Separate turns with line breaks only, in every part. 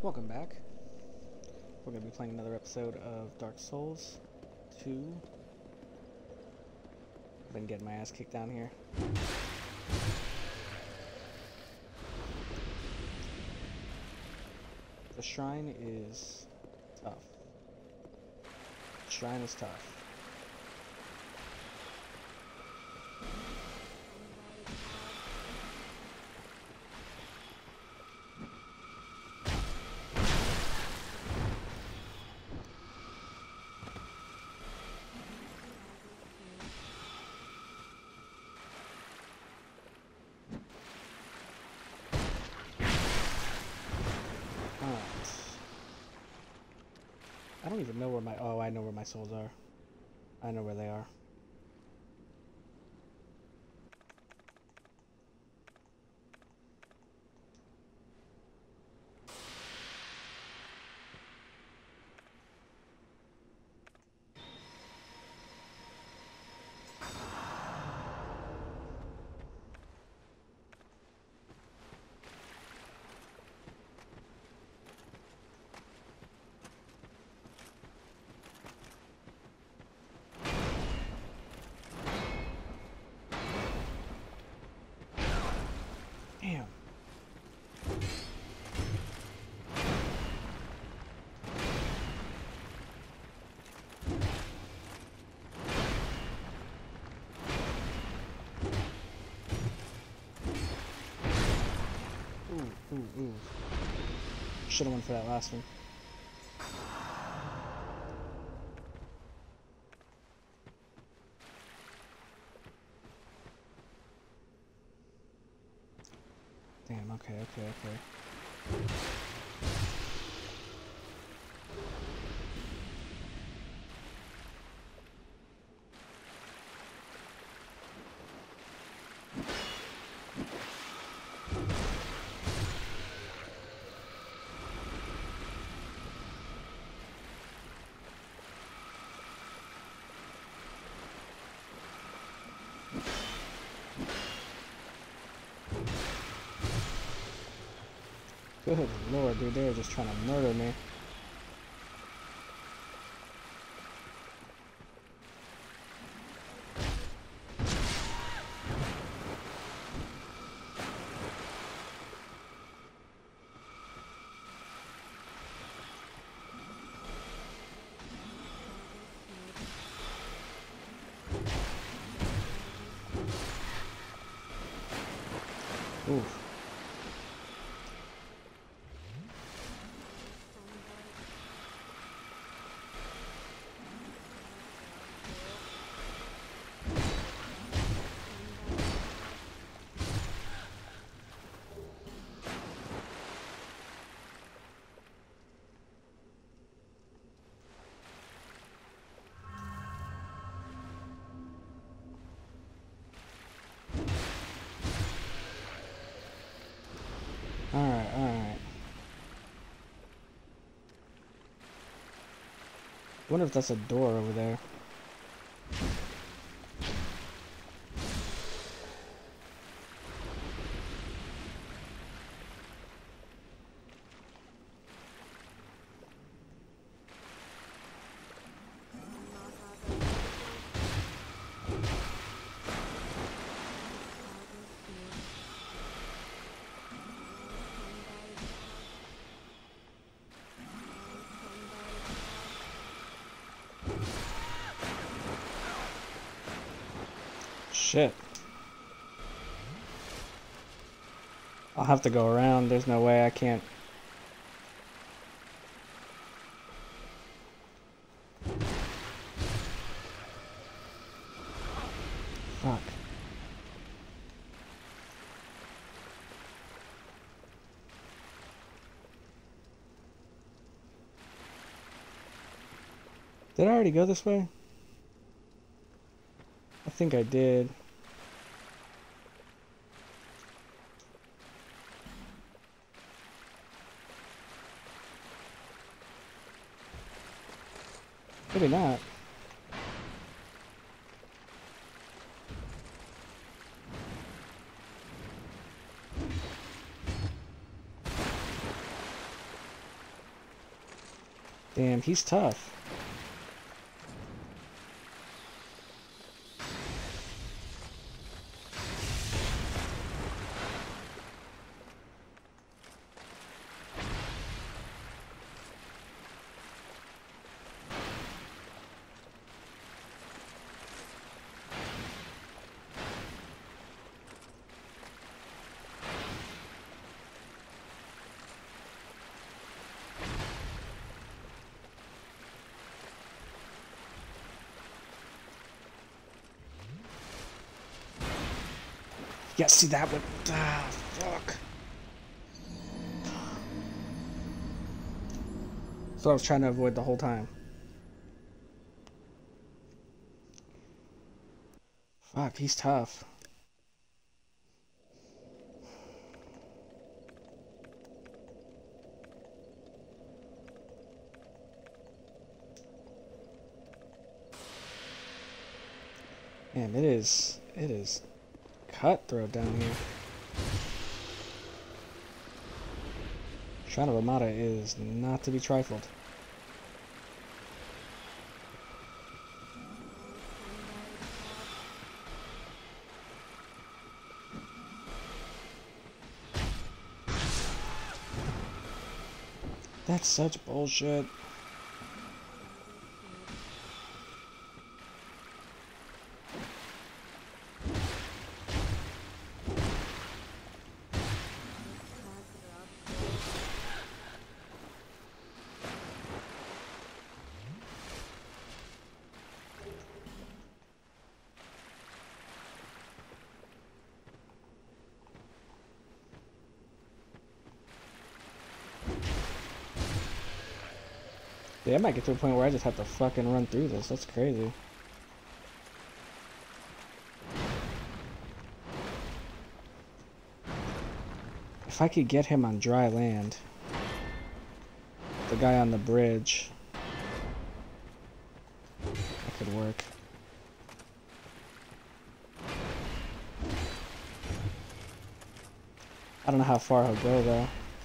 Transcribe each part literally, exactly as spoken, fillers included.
Welcome back. We're going to be playing another episode of Dark Souls two. I've been getting my ass kicked down here. The shrine is tough. The shrine is tough. I don't even know where my... Oh, I know where my souls are. I know where they are. Damn. Ooh, ooh, ooh. Should have went for that last one. Damn, okay, okay, okay. Good lord, dude, they were just trying to murder me. Oof. Alright, alright. Wonder if that's a door over there. Shit. I'll have to go around. There's no way I can't. Fuck. Did I already go this way? I think I did. Maybe not. Damn, he's tough. Yeah, see that one? Ah, fuck. That's what I was trying to avoid the whole time. Fuck, he's tough. Man, it is, it is cutthroat down here. Shadow Ramada is not to be trifled. That's such bullshit. Yeah, I might get to a point where I just have to fucking run through this. That's crazy. If I could get him on dry land, the guy on the bridge, that could work. I don't know how far he'll go though.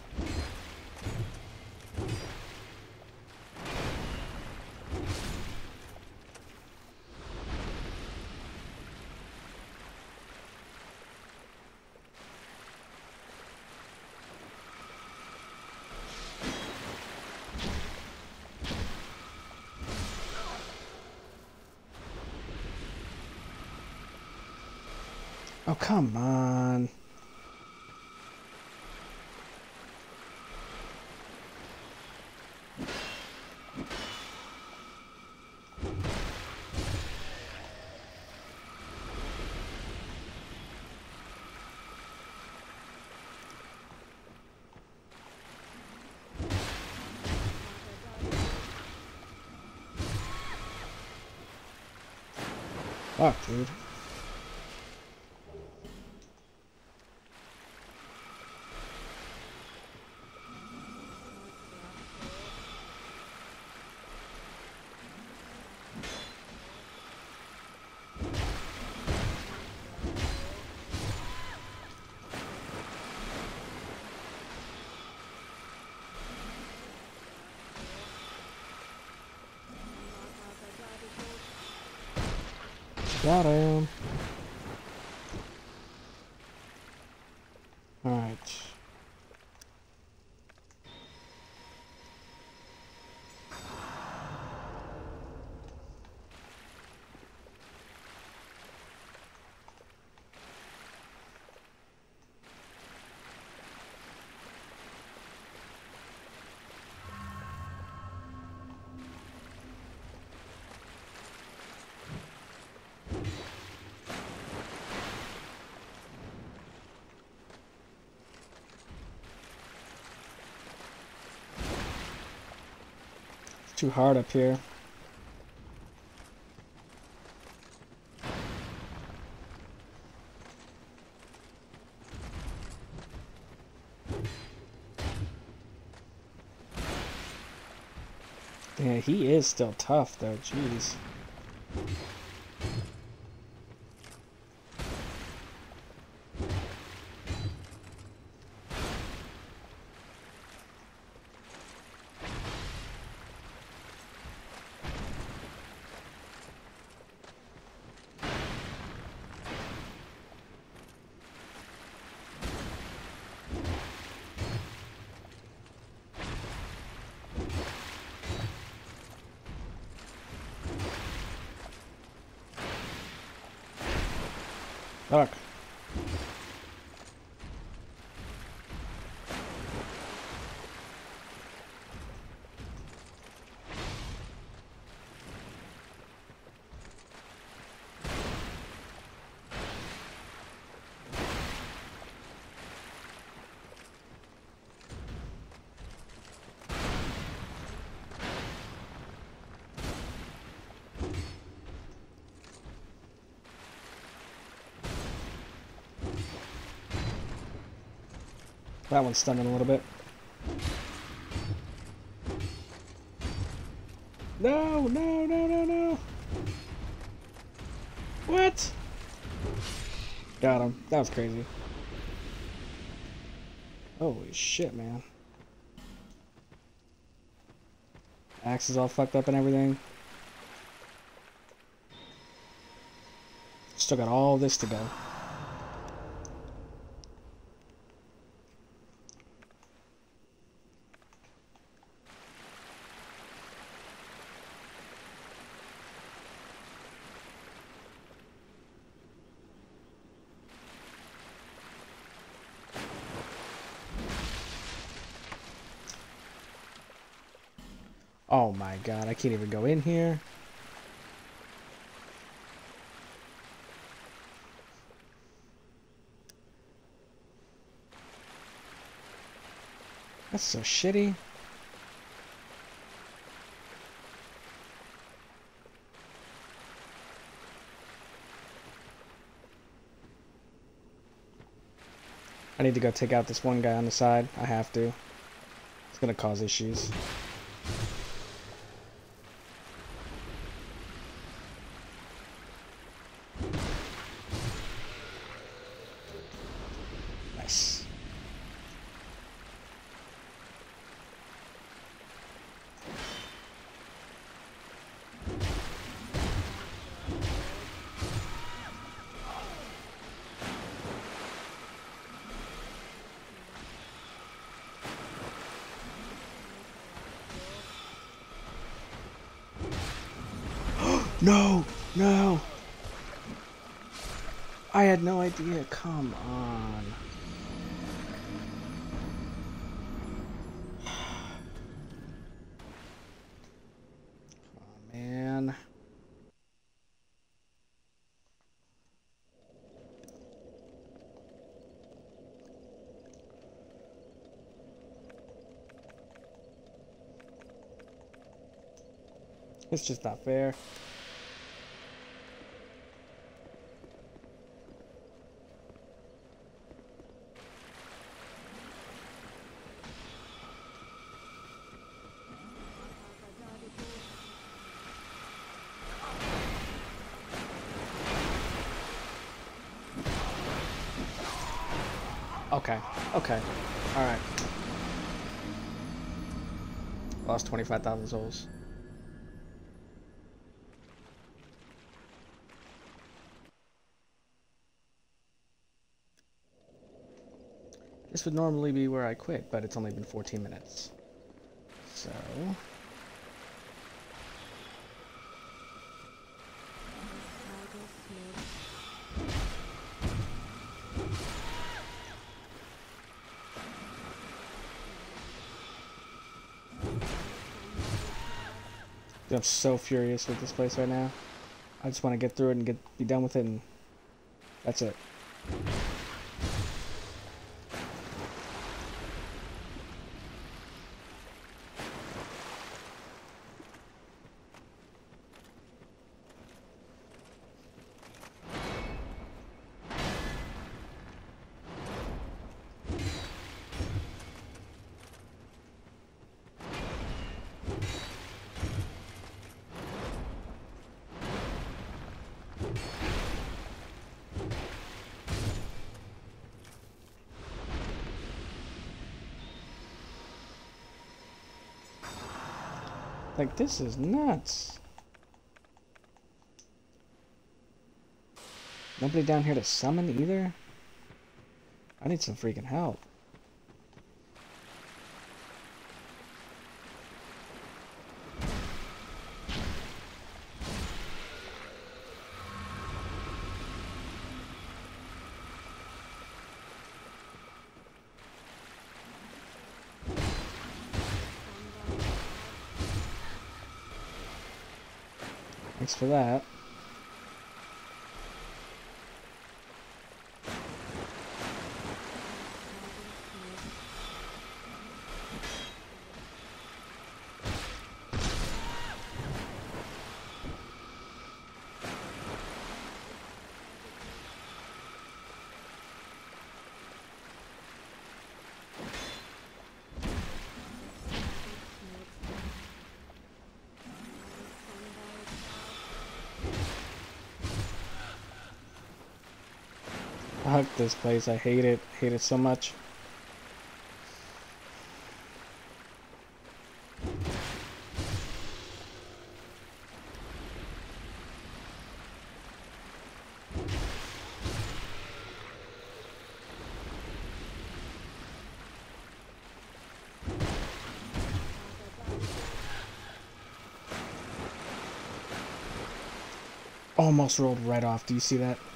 Oh, come on. Fuck, dude. Got him. All right. Too hard up here. Yeah, he is still tough though, jeez. stuck. That one's stunning a little bit. No, no, no, no, no. What? Got him. That was crazy. Holy shit, man. Axe is all fucked up and everything. Still got all this to go. Oh my god, I can't even go in here. That's so shitty. I need to go take out this one guy on the side. I have to. It's gonna cause issues. Nice. No, no. I had no idea. Come on. Oh, man. It's just not fair. Okay, okay, alright. Lost twenty-five thousand souls. This would normally be where I quit, but it's only been fourteen minutes. So... I'm so furious with this place right now. I just want to get through it and get be done with it, and that's it. Like, this is nuts. Nobody down here to summon either? I need some freaking help. Thanks for that. Fuck this place, I hate it. Hate it so much. Almost rolled right off. Do you see that?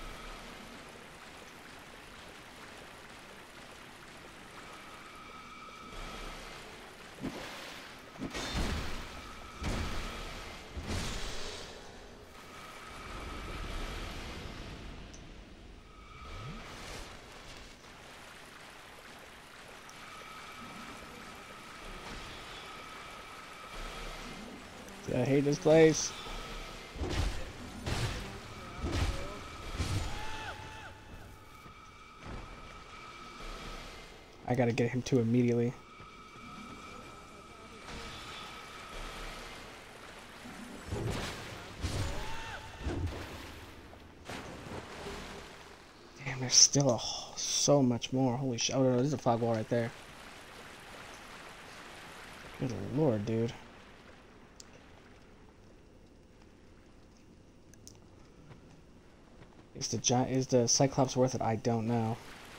I hate this place. I gotta get him to immediately. Damn, there's still a, so much more. Holy shit. Oh, no, there's a fog wall right there. Good lord, dude. Is the giant, is the Cyclops worth it? I don't know.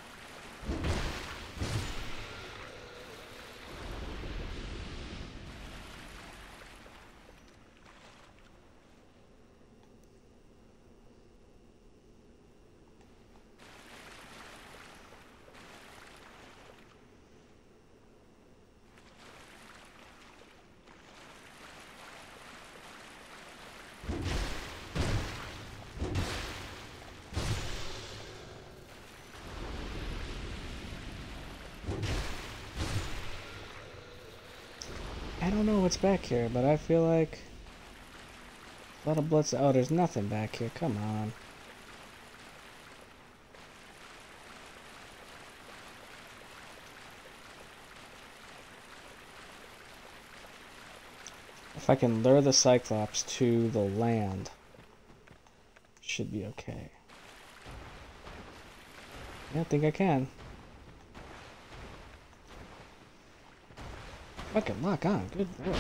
I don't know what's back here, but I feel like a lot of blood. Oh, there's nothing back here. Come on. If I can lure the Cyclops to the land, should be okay. Yeah, I think I can. Fucking lock on, good boy.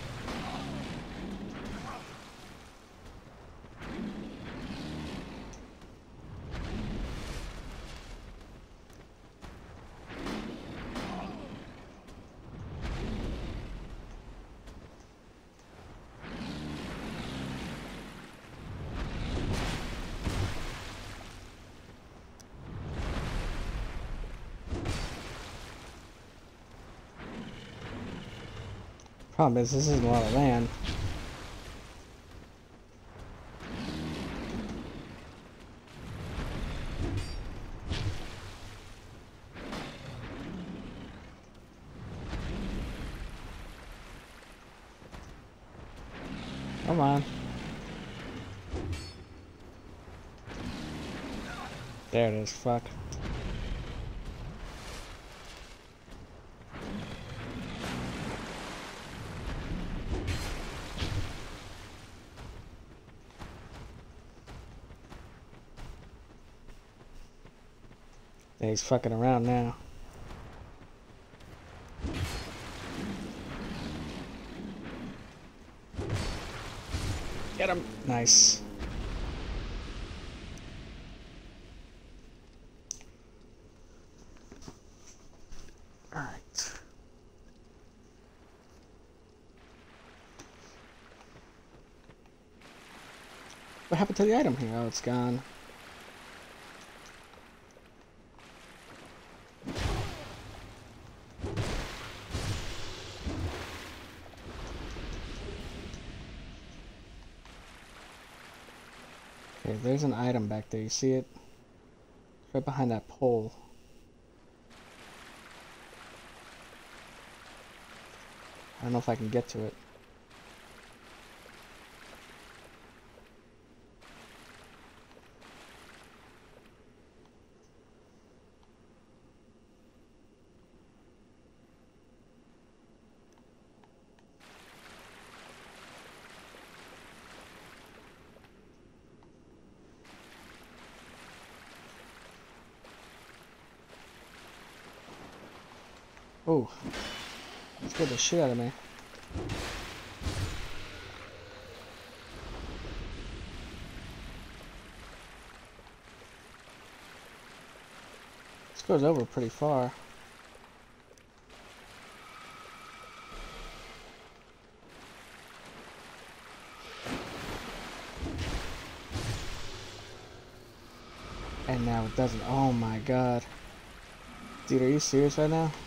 Problem is, this isn't a lot of land. Come on. There it is, fuck. Yeah, he's fucking around now. Get him! Nice. Alright. What happened to the item here? Oh, it's gone. Okay, there's an item back there. You see it? It's right behind that pole. I don't know if I can get to it. Oh, scared the shit out of me. This goes over pretty far. And now it doesn't. Oh my god. Dude, are you serious right now?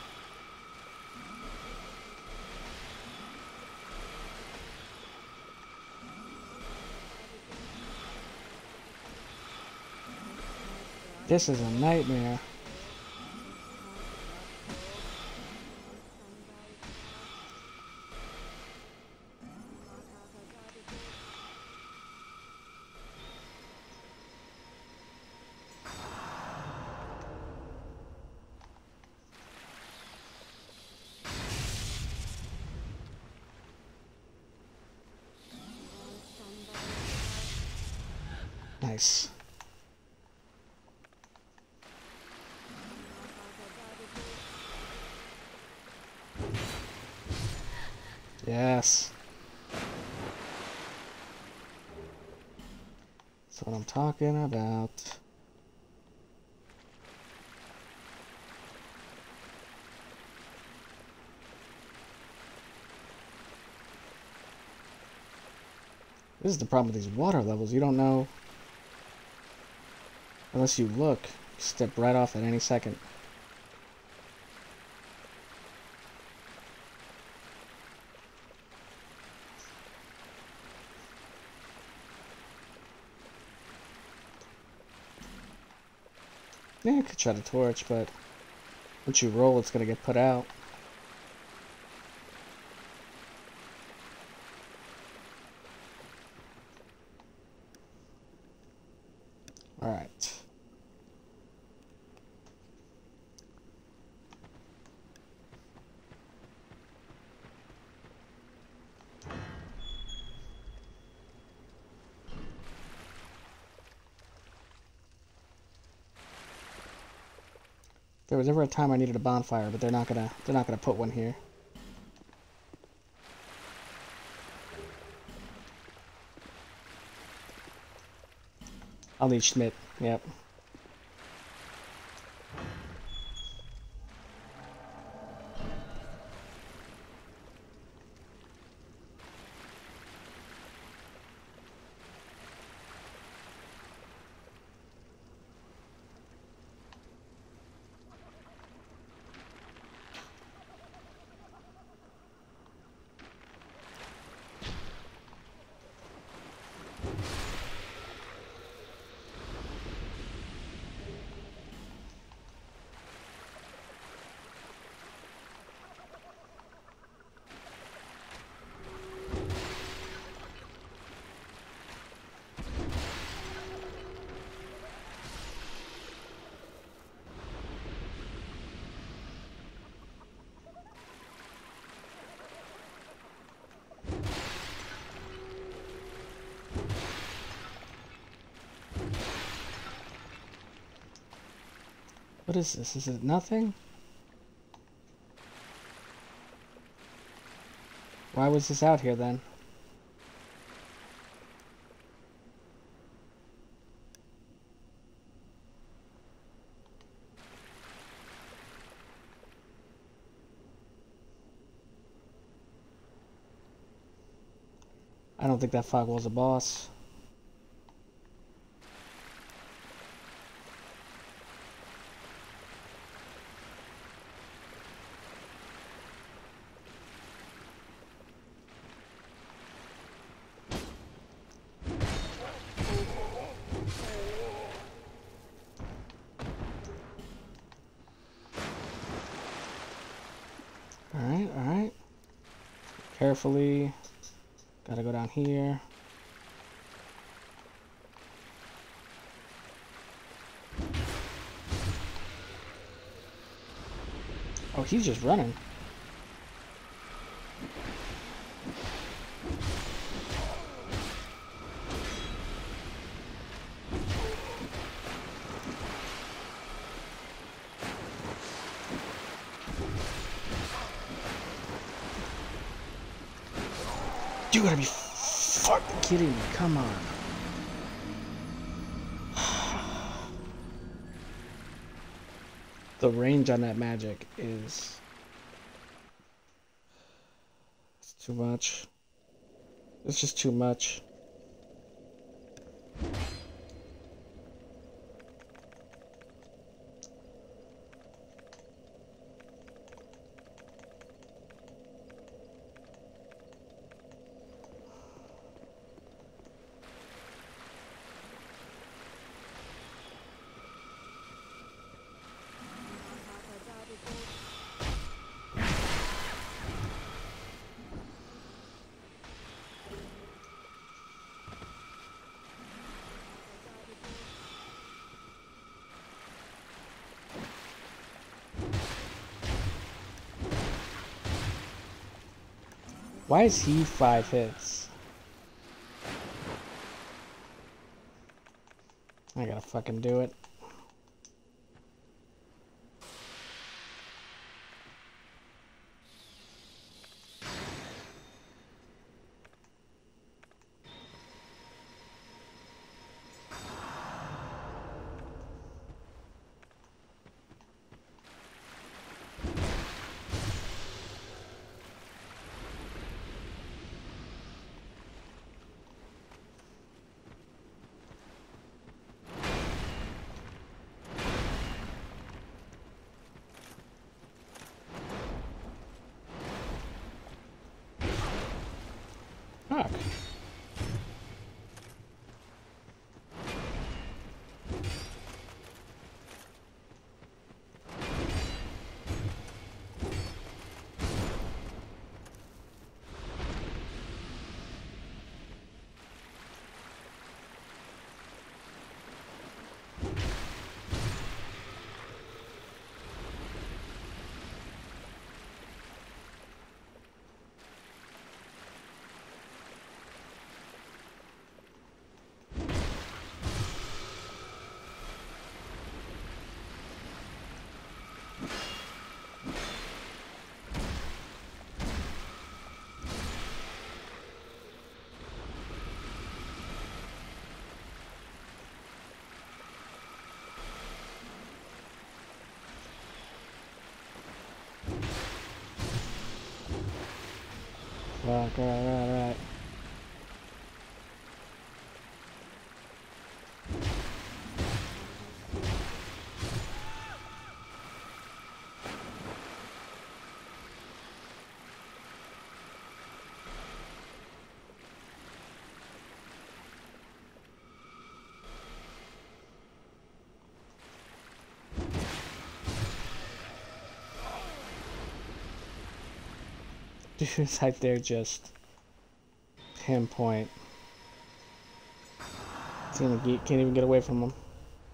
This is a nightmare. Nice. Yes. That's what I'm talking about. This is the problem with these water levels. You don't know unless you look. Step right off at any second. Yeah, I could try to torch, but once you roll, it's gonna get put out. Alright. There was ever a time I needed a bonfire, but they're not gonna they're not gonna put one here. I'll need Schmidt, yep. What is this? Is it nothing? Why was this out here then? I don't think that fog was a boss. carefully. Gotta go down here. Oh, he's just running. You gotta be fucking kidding me. Come on. The range on that magic is... it's too much. It's just too much. Why is he five hits? I gotta fucking do it. Fuck. Fuck, alright, alright, alright. Dude's right there, just pinpoint. Can't even get away from him.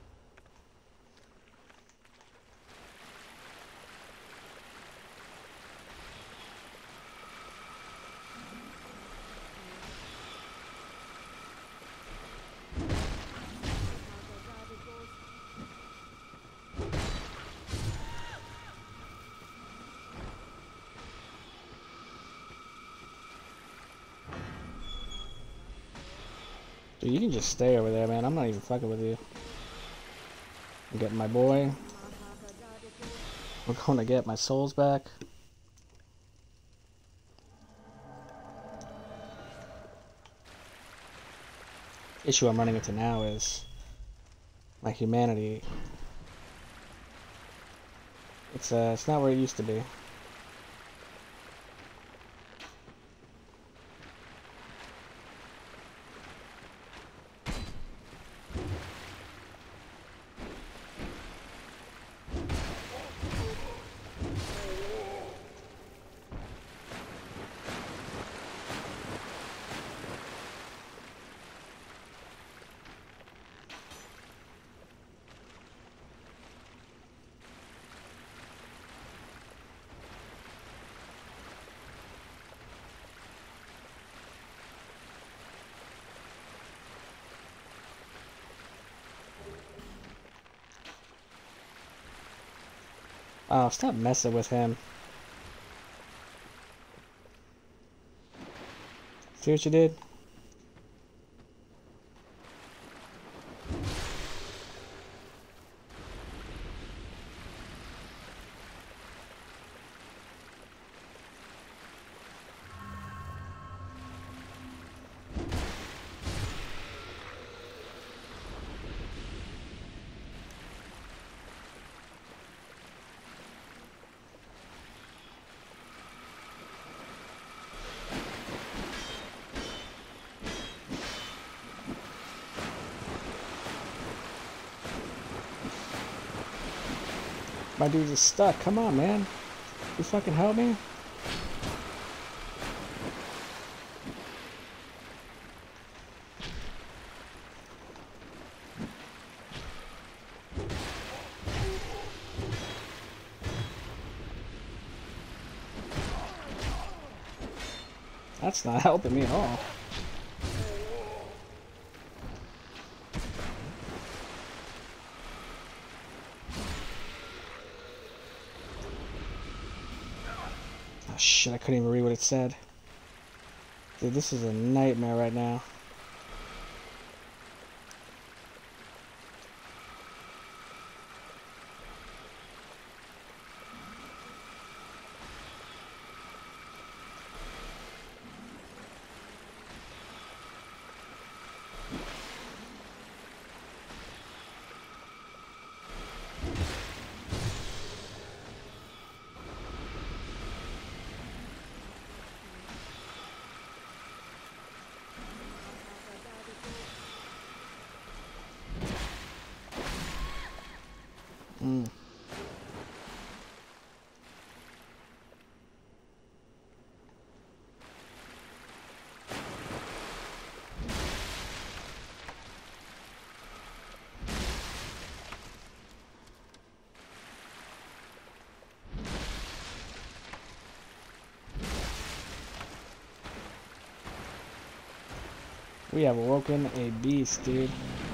Dude, you can just stay over there, man. I'm not even fucking with you. I'm getting my boy. We're going to get my souls back. Issue I'm running into now is my humanity. It's uh, it's not where it used to be. Oh, stop messing with him. See what you did? My dude is stuck. Come on, man. You fucking help me? That's not helping me at all. Oh shit, I couldn't even read what it said. Dude, this is a nightmare right now. Mm. We have awoken a beast, dude.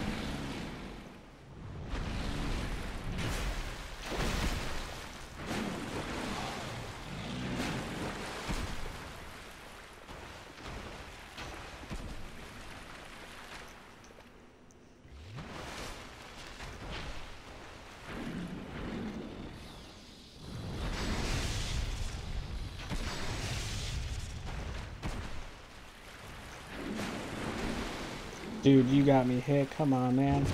Dude, you got me hit. Come on, man.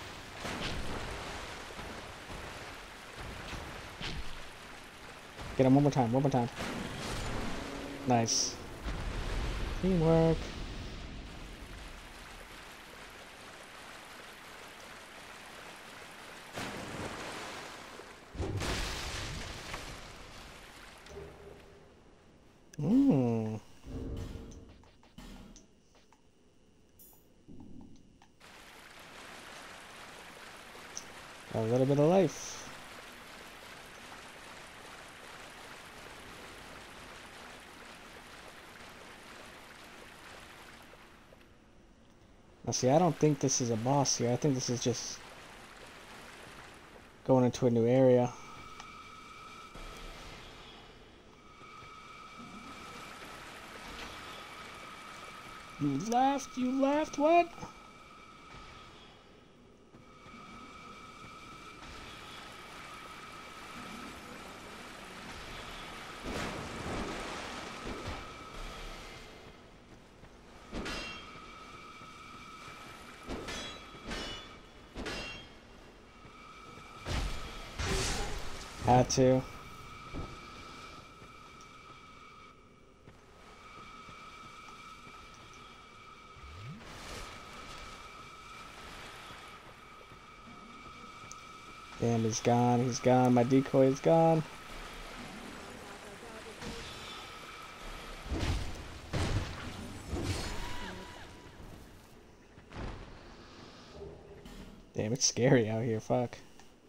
Get him one more time. One more time. Nice. Teamwork. Mmm. A little bit of life. Now see, I don't think this is a boss here. I think this is just going into a new area. You laughed? You laughed? What? Had to. Damn, he's gone. He's gone. My decoy is gone. Damn, it's scary out here. Fuck.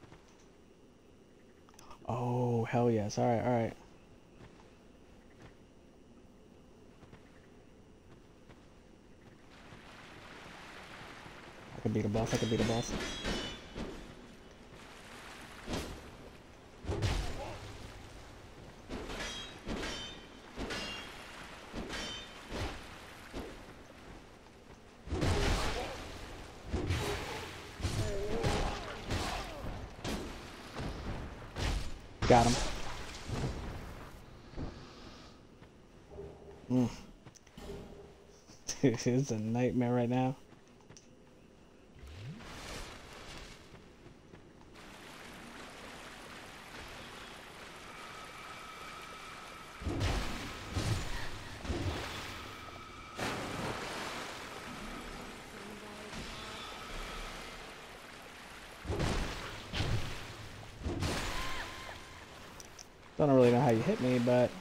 Oh, hell yes. Alright, alright. I can beat a boss. I can beat a boss. Got him. Mm. Dude, it's a nightmare right now. Don't really know how you hit me, but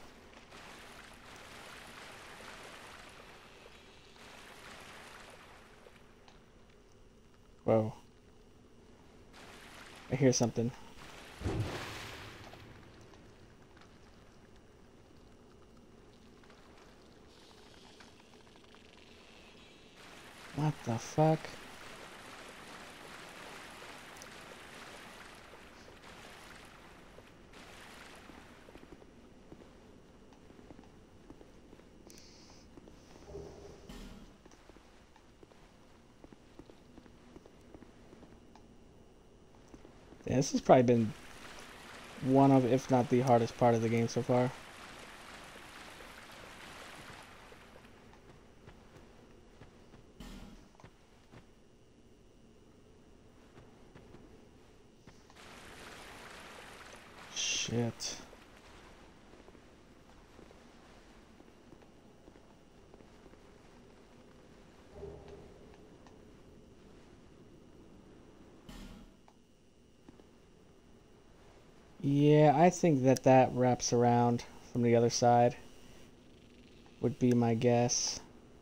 whoa. I hear something. What the fuck? Yeah, this has probably been one of, if not the hardest part of the game so far. Shit. Yeah, I think that that wraps around from the other side, would be my guess.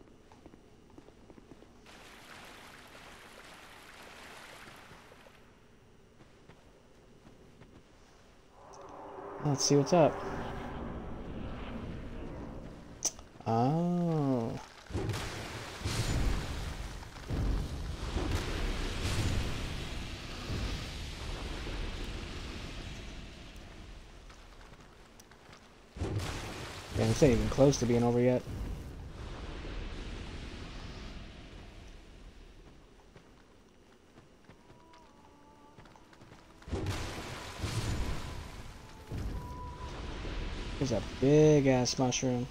Let's see what's up. Oh. Man, this ain't even close to being over yet. There's a big ass mushroom.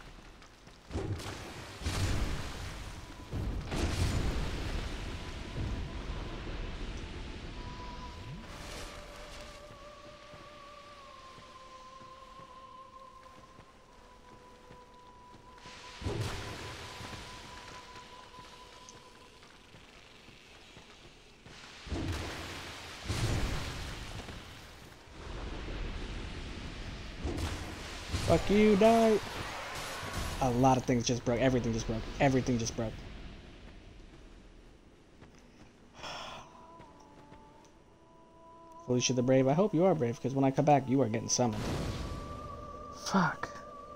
Fuck you, die. A lot of things just broke. Everything just broke. Everything just broke. Felicia the Brave, I hope you are brave, because when I come back, you are getting summoned. Fuck.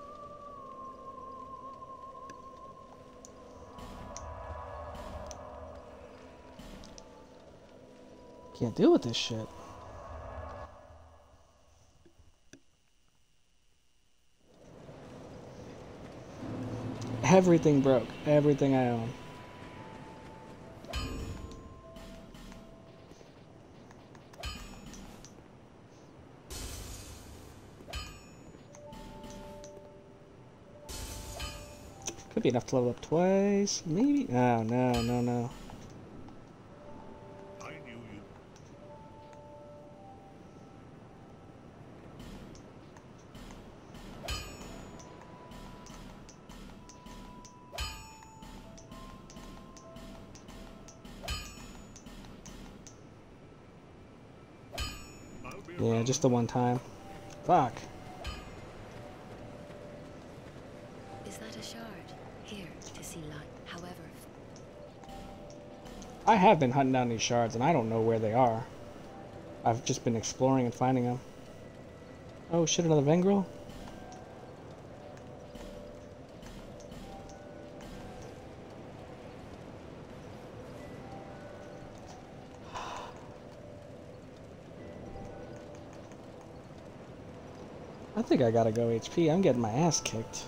Can't deal with this shit. Everything broke. Everything I own. Could be enough to level up twice. Maybe. Oh, no, no, no.
I knew you.
Yeah, just the one time. Fuck.
Is that a shard? Here to see light. However,
I have been hunting down these shards, and I don't know where they are. I've just been exploring and finding them. Oh shit, another Vengril? I think I gotta go H P. I'm getting my ass kicked.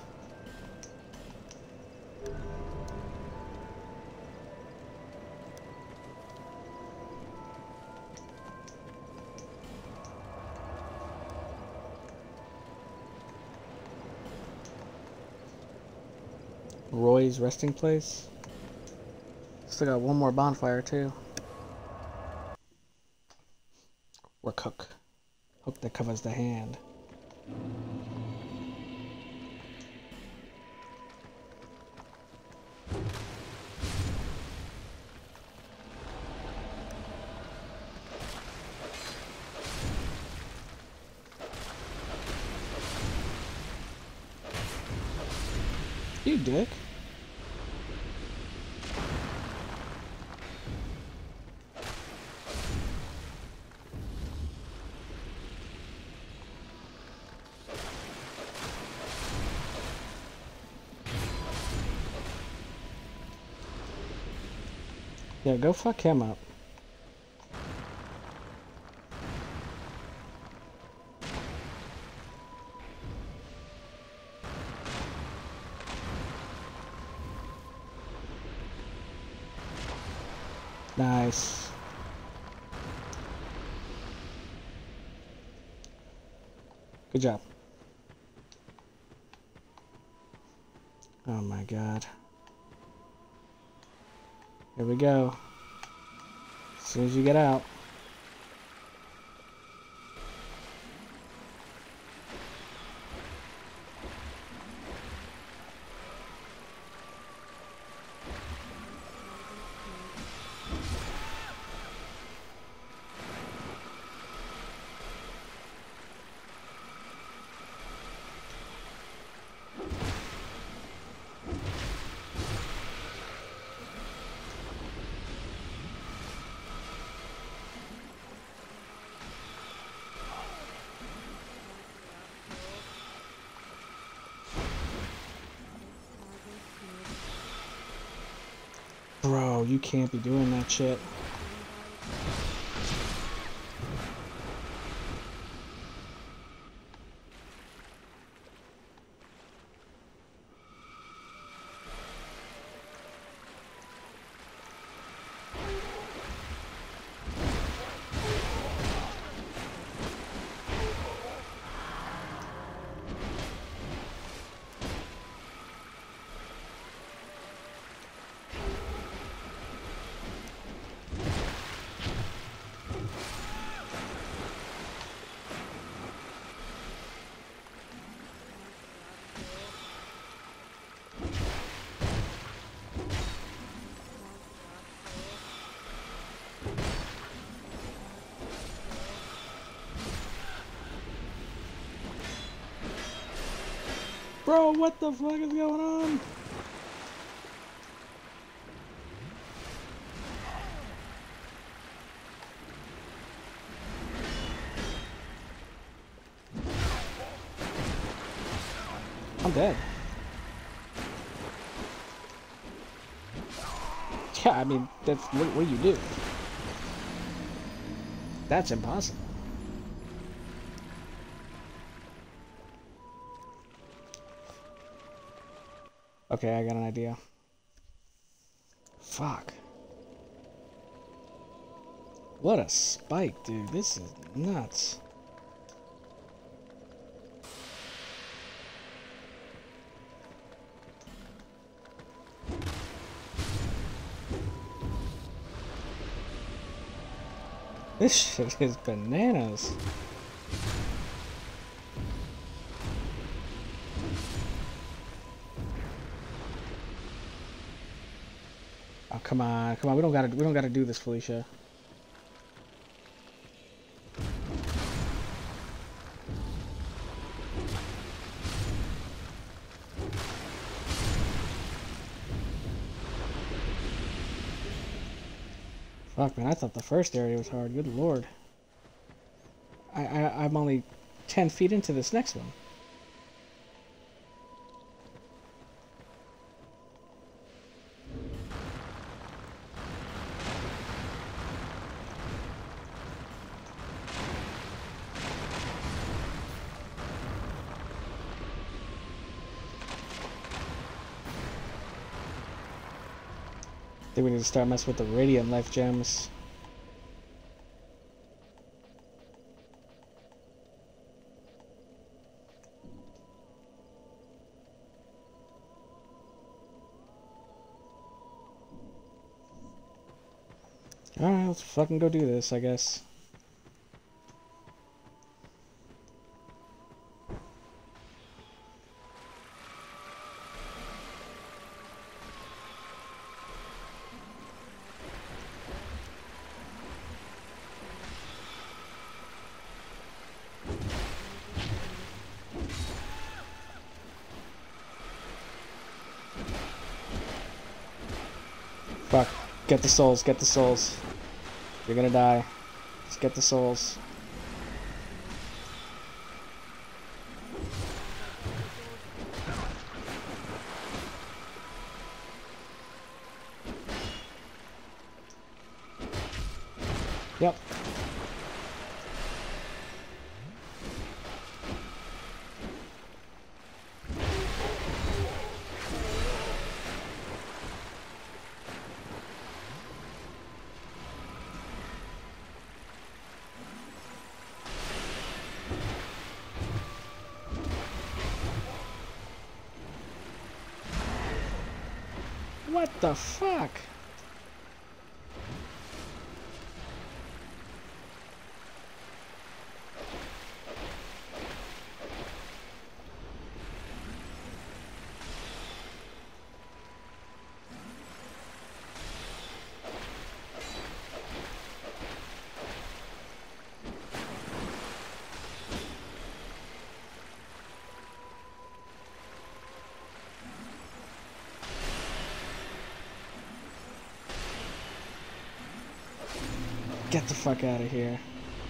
Roy's resting place. Still got one more bonfire too. Or cook. Hook that covers the hand. You dick. Yeah, go fuck him up. Nice. Good job. Oh my god. Here we go. As soon as you get out. Bro, you can't be doing that shit. Bro, what the fuck is going on? I'm dead. Yeah, I mean, that's what, what do you do? That's impossible. Okay, I got an idea. Fuck. What a spike, dude. This is nuts. This shit is bananas. Oh, come on, come on. We don't gotta, we don't gotta do this, Felicia. Fuck, man, I thought the first area was hard. Good lord. I, I, I'm only ten feet into this next one. I think we need to start messing with the radiant life gems. Alright, let's fucking go do this, I guess. Fuck. Get the souls, get the souls. You're gonna die. Just get the souls. Yep. What the fuck? Get the fuck out of here.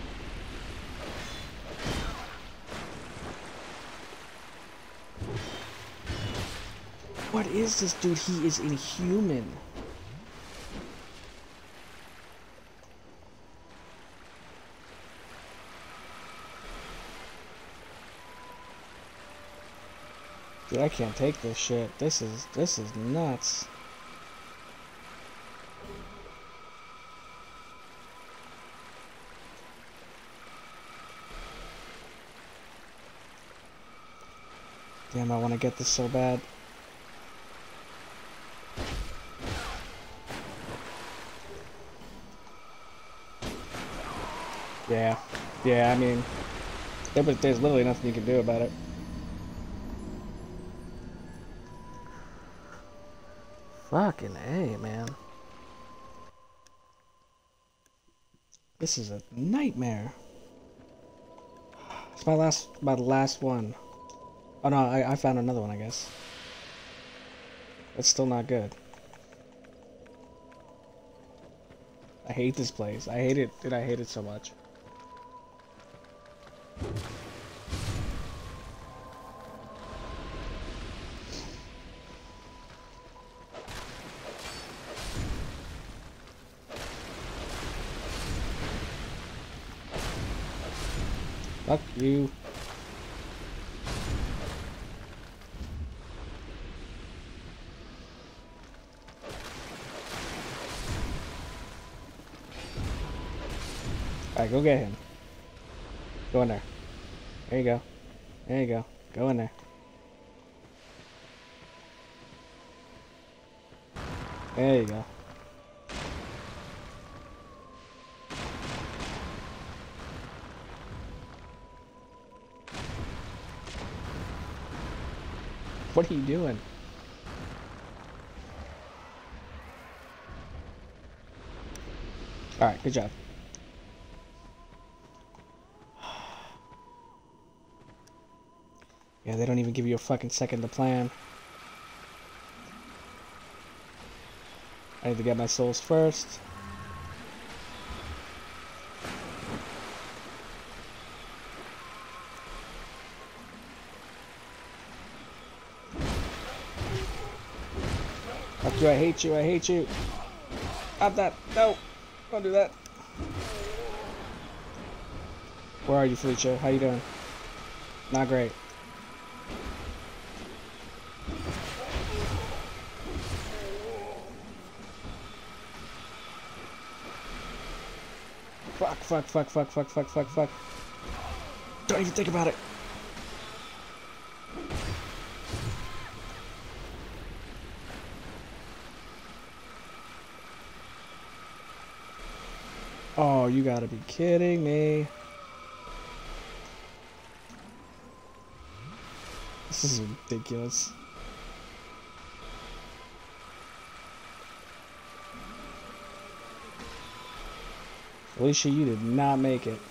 What is this dude? He is inhuman. Dude, I can't take this shit. This is this is nuts. Damn, I want to get this so bad. Yeah. Yeah, I mean, there, but there's literally nothing you can do about it. Fucking A, man. This is a nightmare. It's my last, my last one. Oh no, I, I found another one, I guess. It's still not good. I hate this place. I hate it, dude, I hate it so much. Fuck you. Alright, go get him. Go in there. There you go. There you go. Go in there. There you go. What are you doing? Alright, good job. Yeah, they don't even give you a fucking second to plan. I need to get my souls first. Fuck you, I hate you, I hate you. Stop that. No. Don't do that. Where are you, Felicia? How you doing? Not great. Fuck, fuck, fuck, fuck, fuck, fuck, fuck, fuck. Don't even think about it. Oh, you gotta be kidding me. This is ridiculous. Alicia, you did not make it.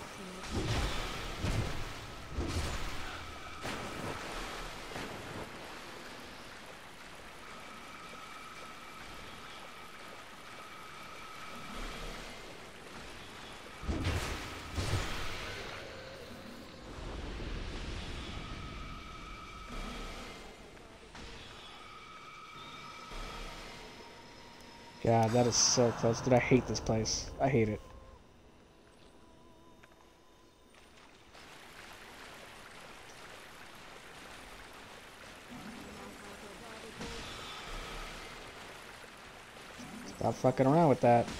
God, that is so close. Dude, I hate this place. I hate it. Stop fucking around with that.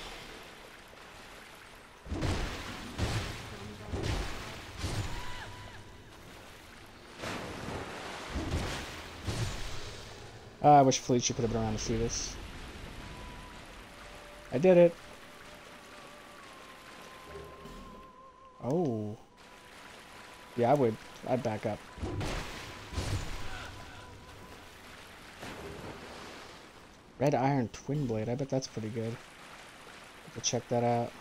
Uh, I wish Felicia could have been around to see this. I did it. Oh. Yeah, I would. I'd back up. Red Iron Twin Blade. I bet that's pretty good. Have to check that out.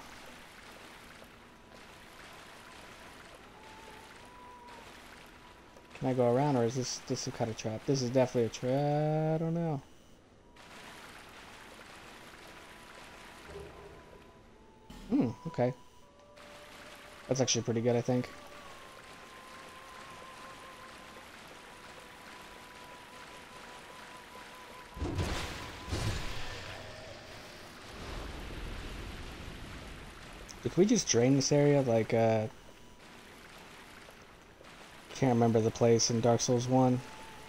Can I go around, or is this this some kind of trap? This is definitely a trap. I don't know. Hmm, okay. That's actually pretty good, I think. Did we just drain this area? Like, uh... can't remember the place in Dark Souls one.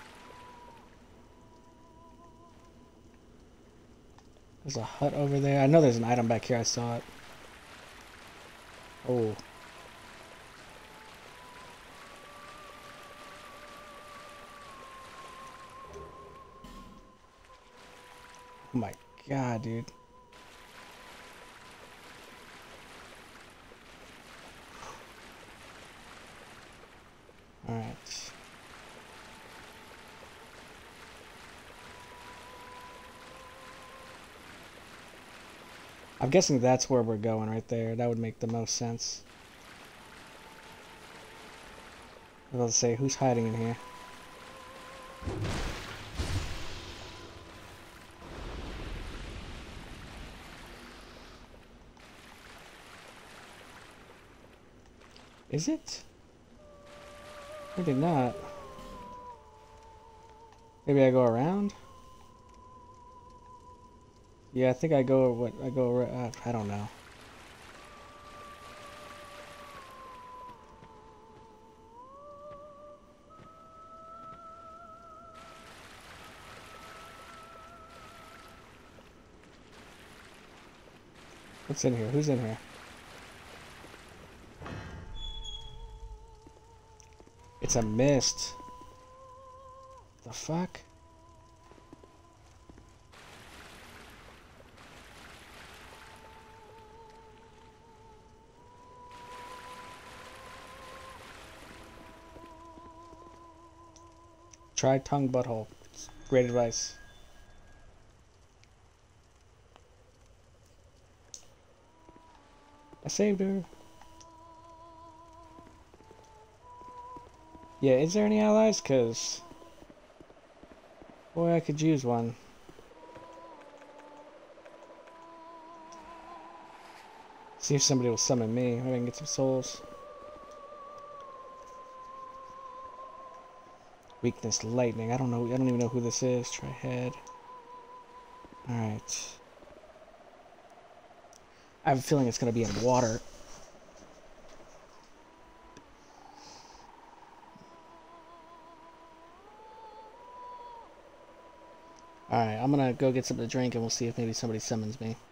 There's a hut over there. I know there's an item back here. I saw it. Oh. Oh my god, dude. Alright. I'm guessing that's where we're going right there. That would make the most sense. I was about to say, who's hiding in here? Is it? Maybe not. Maybe I go around? Yeah, I think I go, what, I go, uh, I don't know. What's in here? Who's in here? It's a mist. The fuck? Try tongue butthole. Great advice. I saved her. Yeah, is there any allies? Cause boy, I could use one. See if somebody will summon me. Maybe I can get some souls. Weakness, lightning. I don't know. I don't even know who this is. Try head. Alright. I have a feeling it's going to be in water. Alright, I'm going to go get something to drink and we'll see if maybe somebody summons me.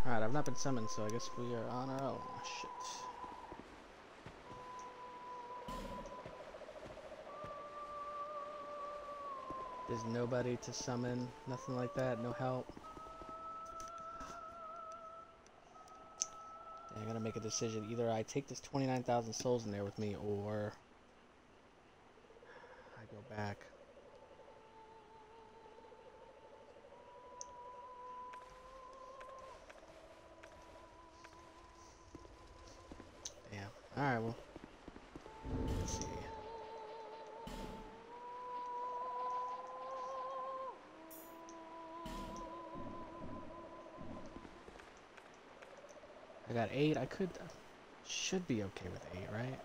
Alright, I've not been summoned, so I guess we are on our own. Shit. There's nobody to summon, nothing like that, no help. And I gotta make a decision. Either I take this twenty-nine thousand souls in there with me, or I go back. Damn. Alright, well. Let's see. I got eight. I could, uh, should be okay with eight, right?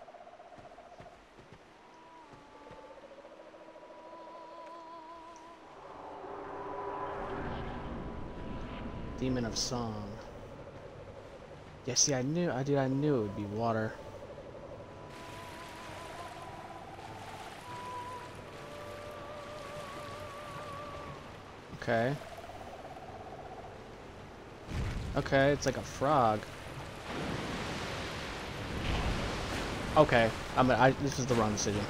Demon of Song. Yeah, see, I knew, I did, I knew it would be water. Okay. Okay, it's like a frog. Okay, I'm. I. This is the wrong decision.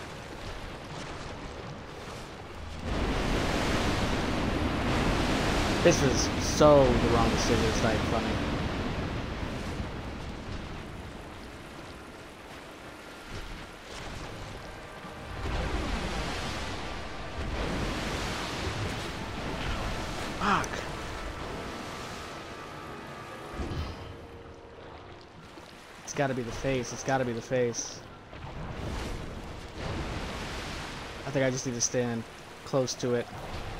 This was so the wrong decision. It's not even funny. Fuck. It's gotta be the face. It's gotta be the face. I think I just need to stand close to it.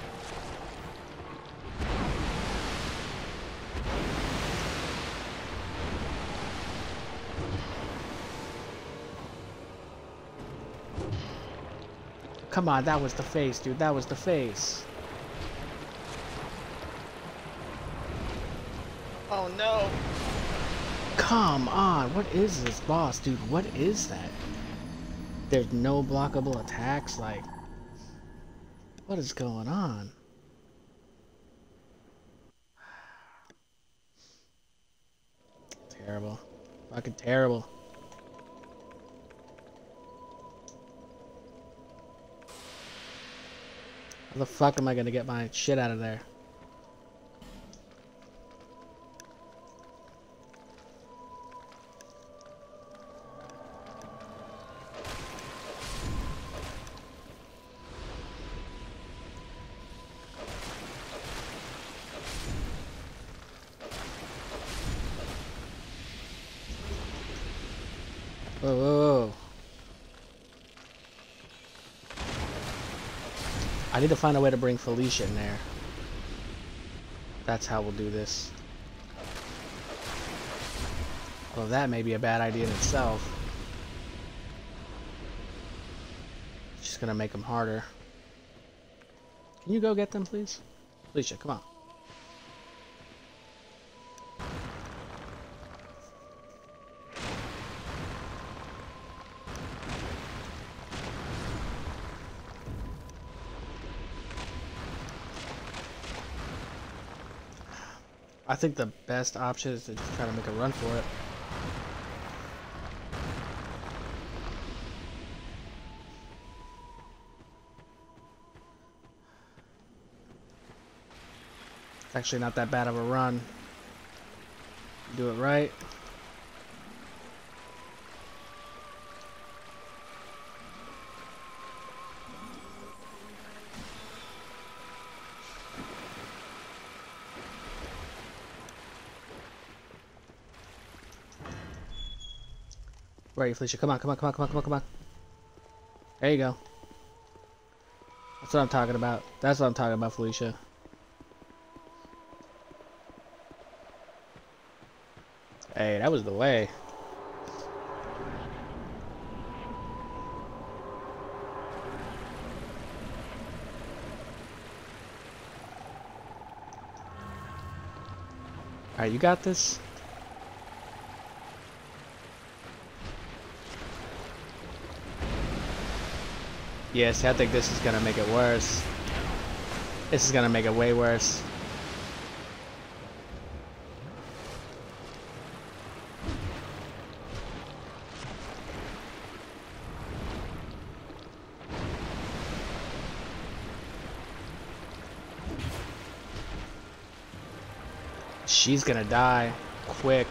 Come on, that was the face, dude. That was the face. Oh no. Come on, what is this boss, dude? What is that? There's no blockable attacks, like, what is going on? Terrible. Fucking terrible. How the fuck am I gonna get my shit out of there? Whoa, whoa, whoa. I need to find a way to bring Felicia in there. That's how we'll do this. Well, that may be a bad idea in itself. It's just gonna make them harder. Can you go get them, please? Felicia, come on. I think the best option is to just try to make a run for it. It's actually not that bad of a run. Do it right. Where are you, Felicia? Come on, come on, come on, come on, come on, come on. There you go. That's what I'm talking about. That's what I'm talking about, Felicia. Hey, that was the way. Alright, you got this? Yes, I think this is gonna make it worse. This is gonna make it way worse. She's gonna die. Quick.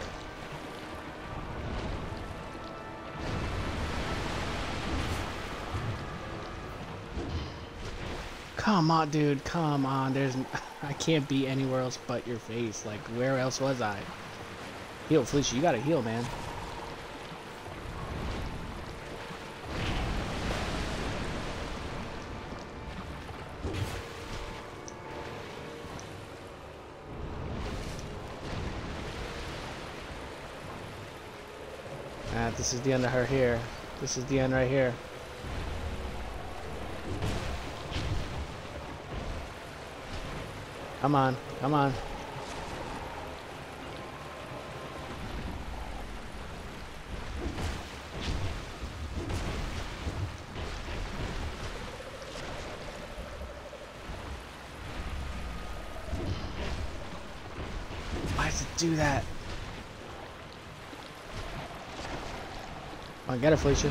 Come on, dude. Come on. There's... I can't be anywhere else but your face. Like, where else was I? Heal, Felicia. You gotta heal, man. Ah, this is the end of her here. This is the end right here. Come on, come on. Why does it do that? Come on, get her, Felicia.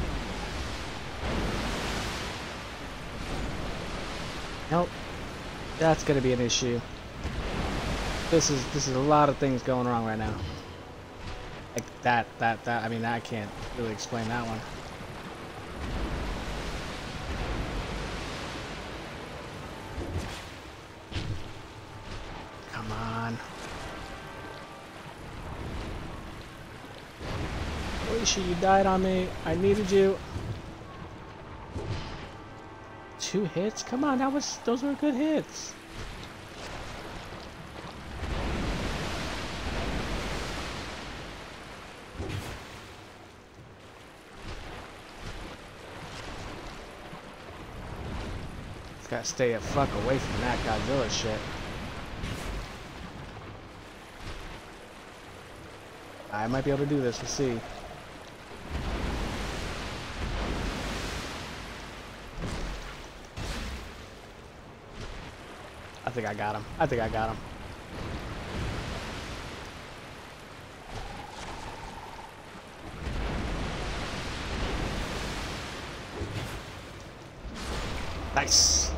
Nope. That's gonna be an issue. This is this is a lot of things going wrong right now. Like that, that, that. I mean, I can't really explain that one. Come on. Alicia, you died on me. I needed you. Two hits? Come on, that was those were good hits. Gotta stay the fuck away from that Godzilla shit. I might be able to do this, we'll see. I think I got him. I think I got him. Nice.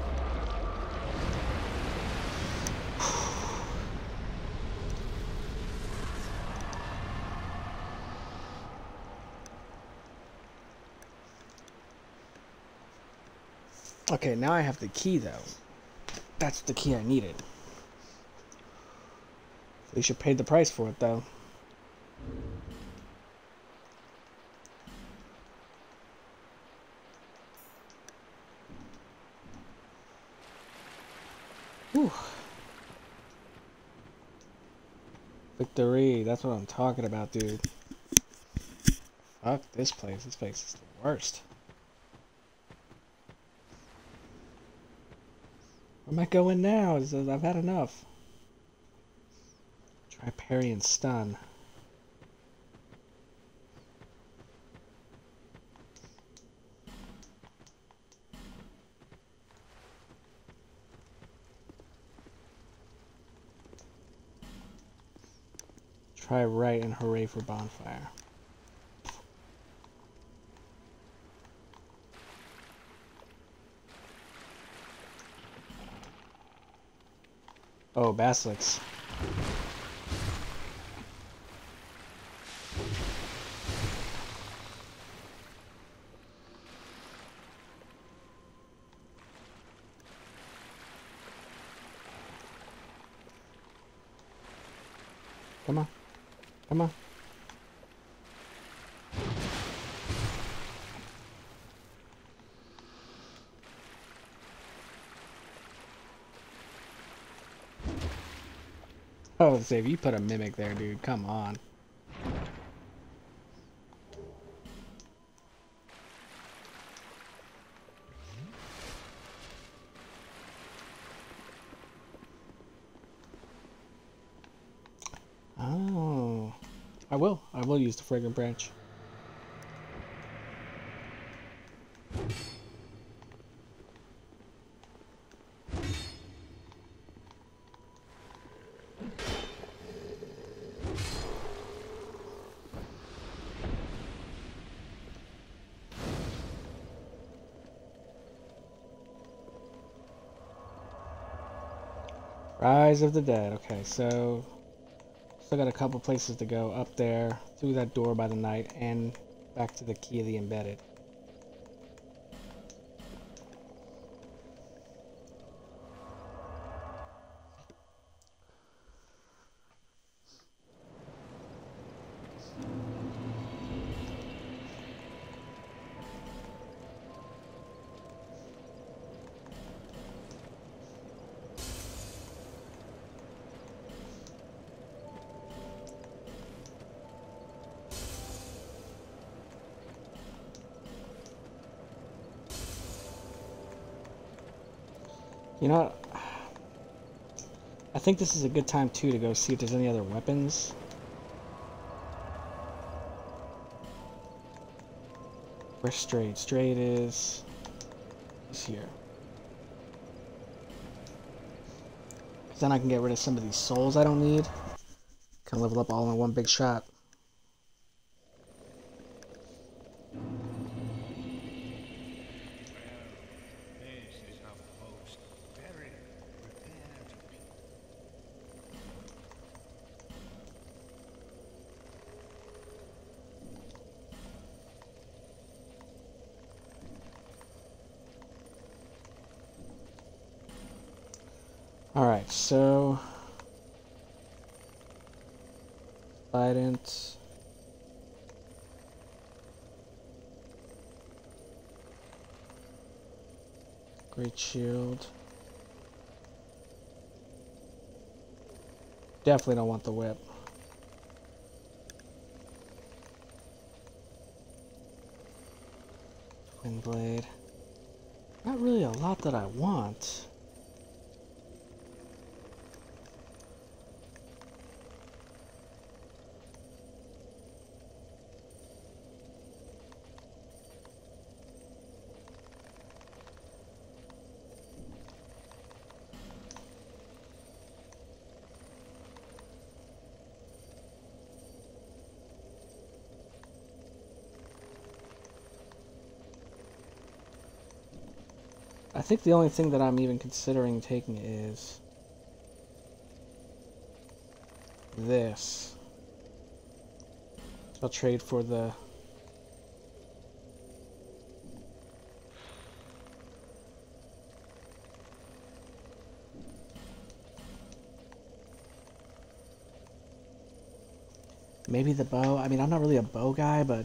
Okay, now I have the key though. That's the key I needed. Felicia paid the price for it though. Whew. Victory, that's what I'm talking about, dude. Fuck this place. This place is the worst. Where am I going now? I've had enough. Try parry and stun. Try right and hooray for bonfire. Oh, Basilics. Come on. Come on. Oh, save you put a mimic there, dude. Come on. Oh, I will. I will use the fragrant branch. Rise of the Dead. Okay, so Still got a couple places to go. Up there, through that door by the knight, and back to the key of the embedded. You know, I think this is a good time too to go see if there's any other weapons. Where's Straight? Straight is is here. Then I can get rid of some of these souls I don't need. Can level up all in one big shot. Alright, so Bident. Great Shield. Definitely don't want the whip. Twin Blade. Not really a lot that I want. I think the only thing that I'm even considering taking is this. So I'll trade for the maybe the bow. I mean, I'm not really a bow guy, but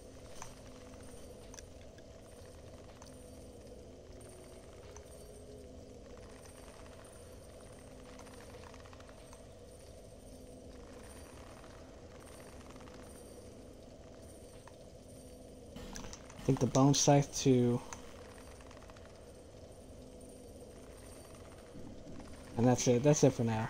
I think the bone scythe too. And that's it. That's it for now.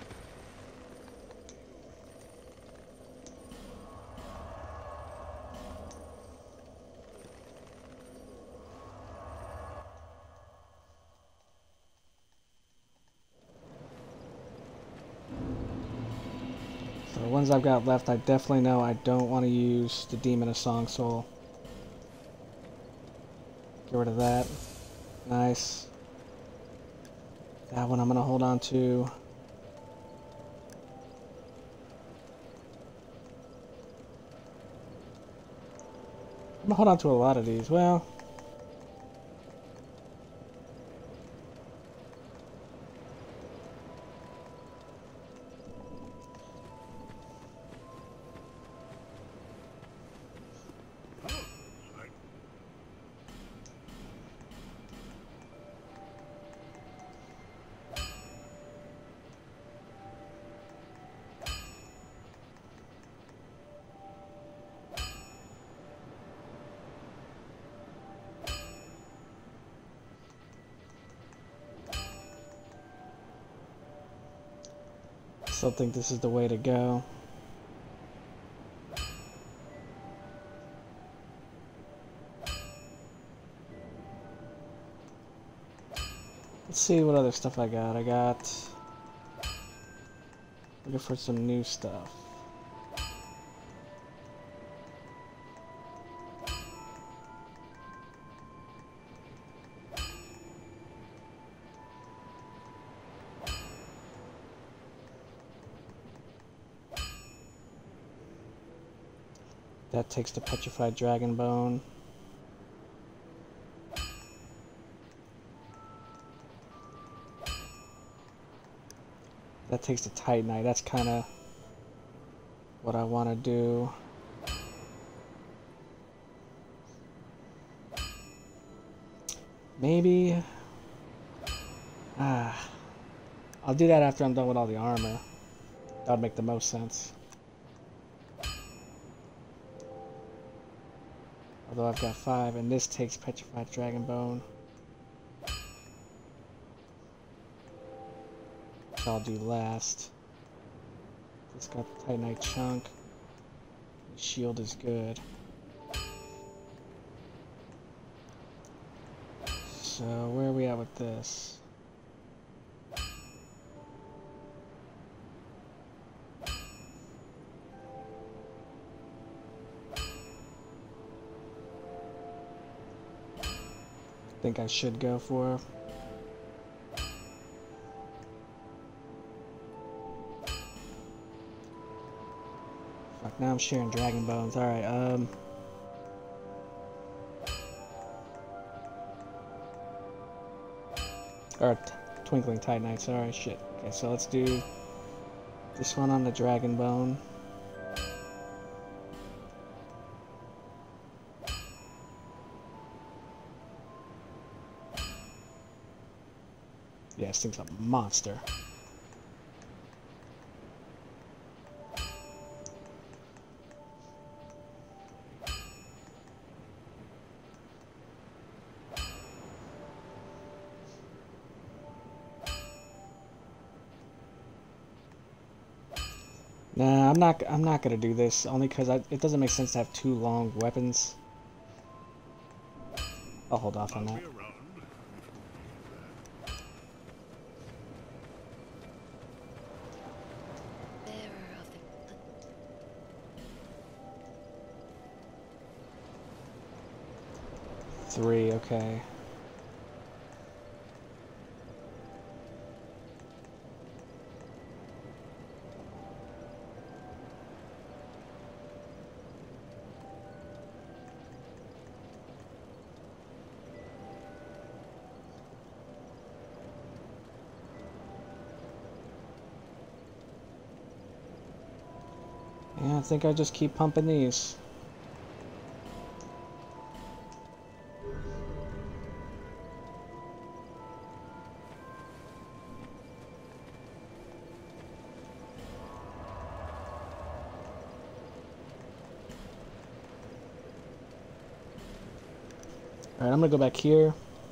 So the ones I've got left, I definitely know I don't want to use the Demon of Song Soul. Get rid of that. Nice. That one I'm going to hold on to. I'm going to hold on to a lot of these. Well, still think this is the way to go. Let's see what other stuff I got. I got looking for some new stuff. That takes the petrified dragon bone. That takes the titanite. That's kind of what I want to do. Maybe. Ah. I'll do that after I'm done with all the armor. That would make the most sense. Although I've got five, and this takes petrified dragon bone. Which I'll do last. It's got the titanite chunk. The shield is good. So where are we at with this? I think I should go for. Fuck, now I'm sharing dragon bones. Alright, um. Or t twinkling titanites, alright, shit. Okay, so let's do this one on the dragon bone. Yeah, this thing's a monster. Nah, I'm not. I'm not gonna do this only because it doesn't make sense to have two long weapons. I'll hold off on that. Three, okay. Yeah, I think I just keep pumping these. Alright, I'm gonna go back here.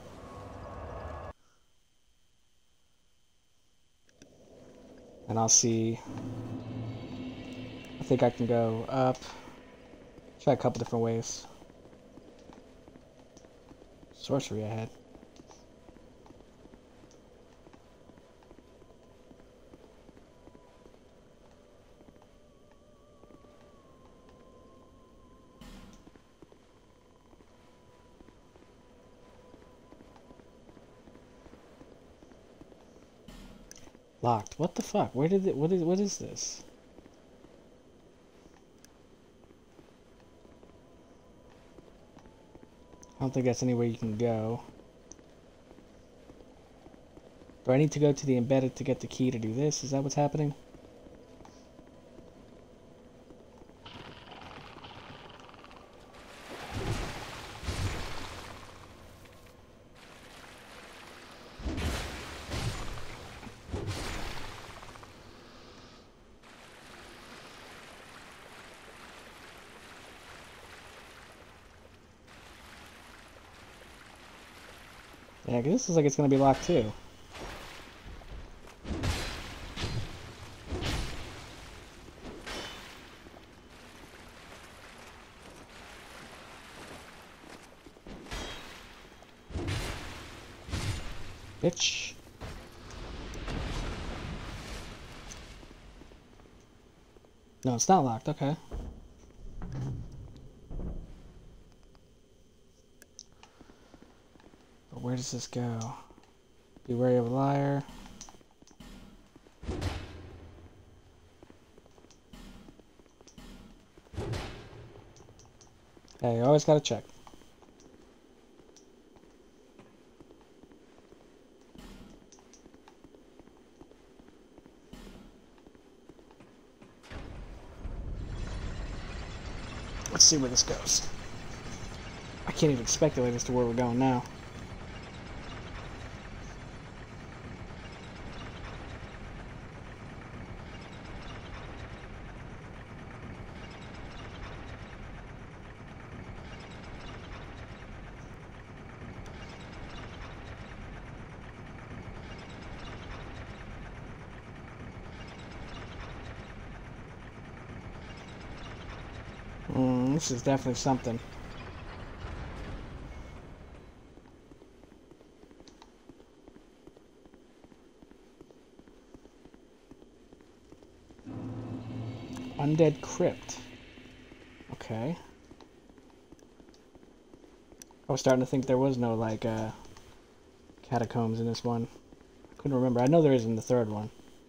And I'll see. I think I can go up. Try a couple different ways. Sorcery ahead. Locked. What the fuck? Where did it? What is? What is this? I don't think that's anywhere you can go. Do I need to go to the embedded to get the key to do this? Is that what's happening? Yeah, 'cause this looks like it's gonna be locked too. Bitch. No, it's not locked. Okay. But where does this go? Be wary of a liar. Hey, you always gotta check. Let's see where this goes. I can't even speculate as to where we're going now. Mm, this is definitely something. Undead crypt. Okay. I was starting to think there was no, like, uh, catacombs in this one. I couldn't remember. I know there is in the third one.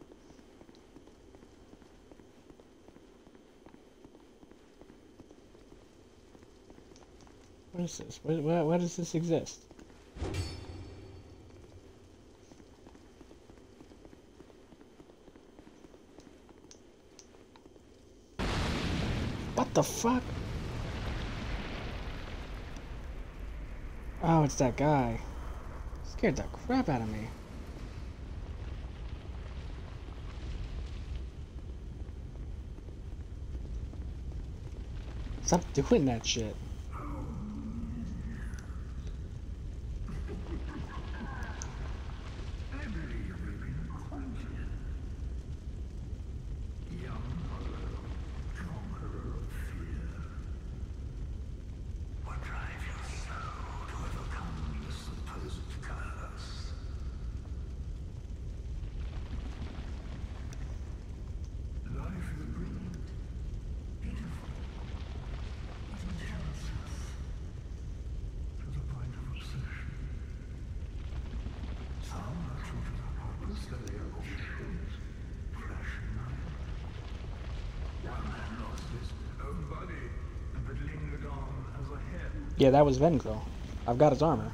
What is this? Why, why, why does this exist? What the fuck? Oh, it's that guy. Scared the crap out of me. Stop doing that shit. Yeah, that was Vendrick. I've got his armor.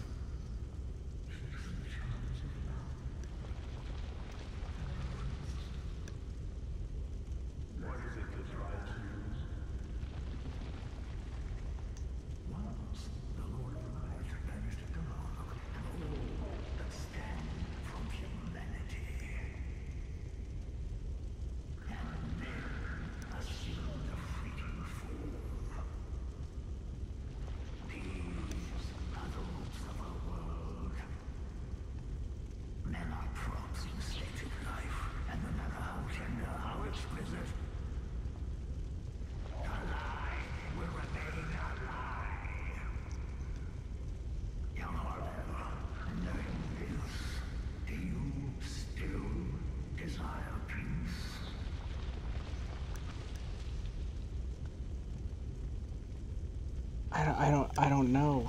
I don't, I don't, I don't know.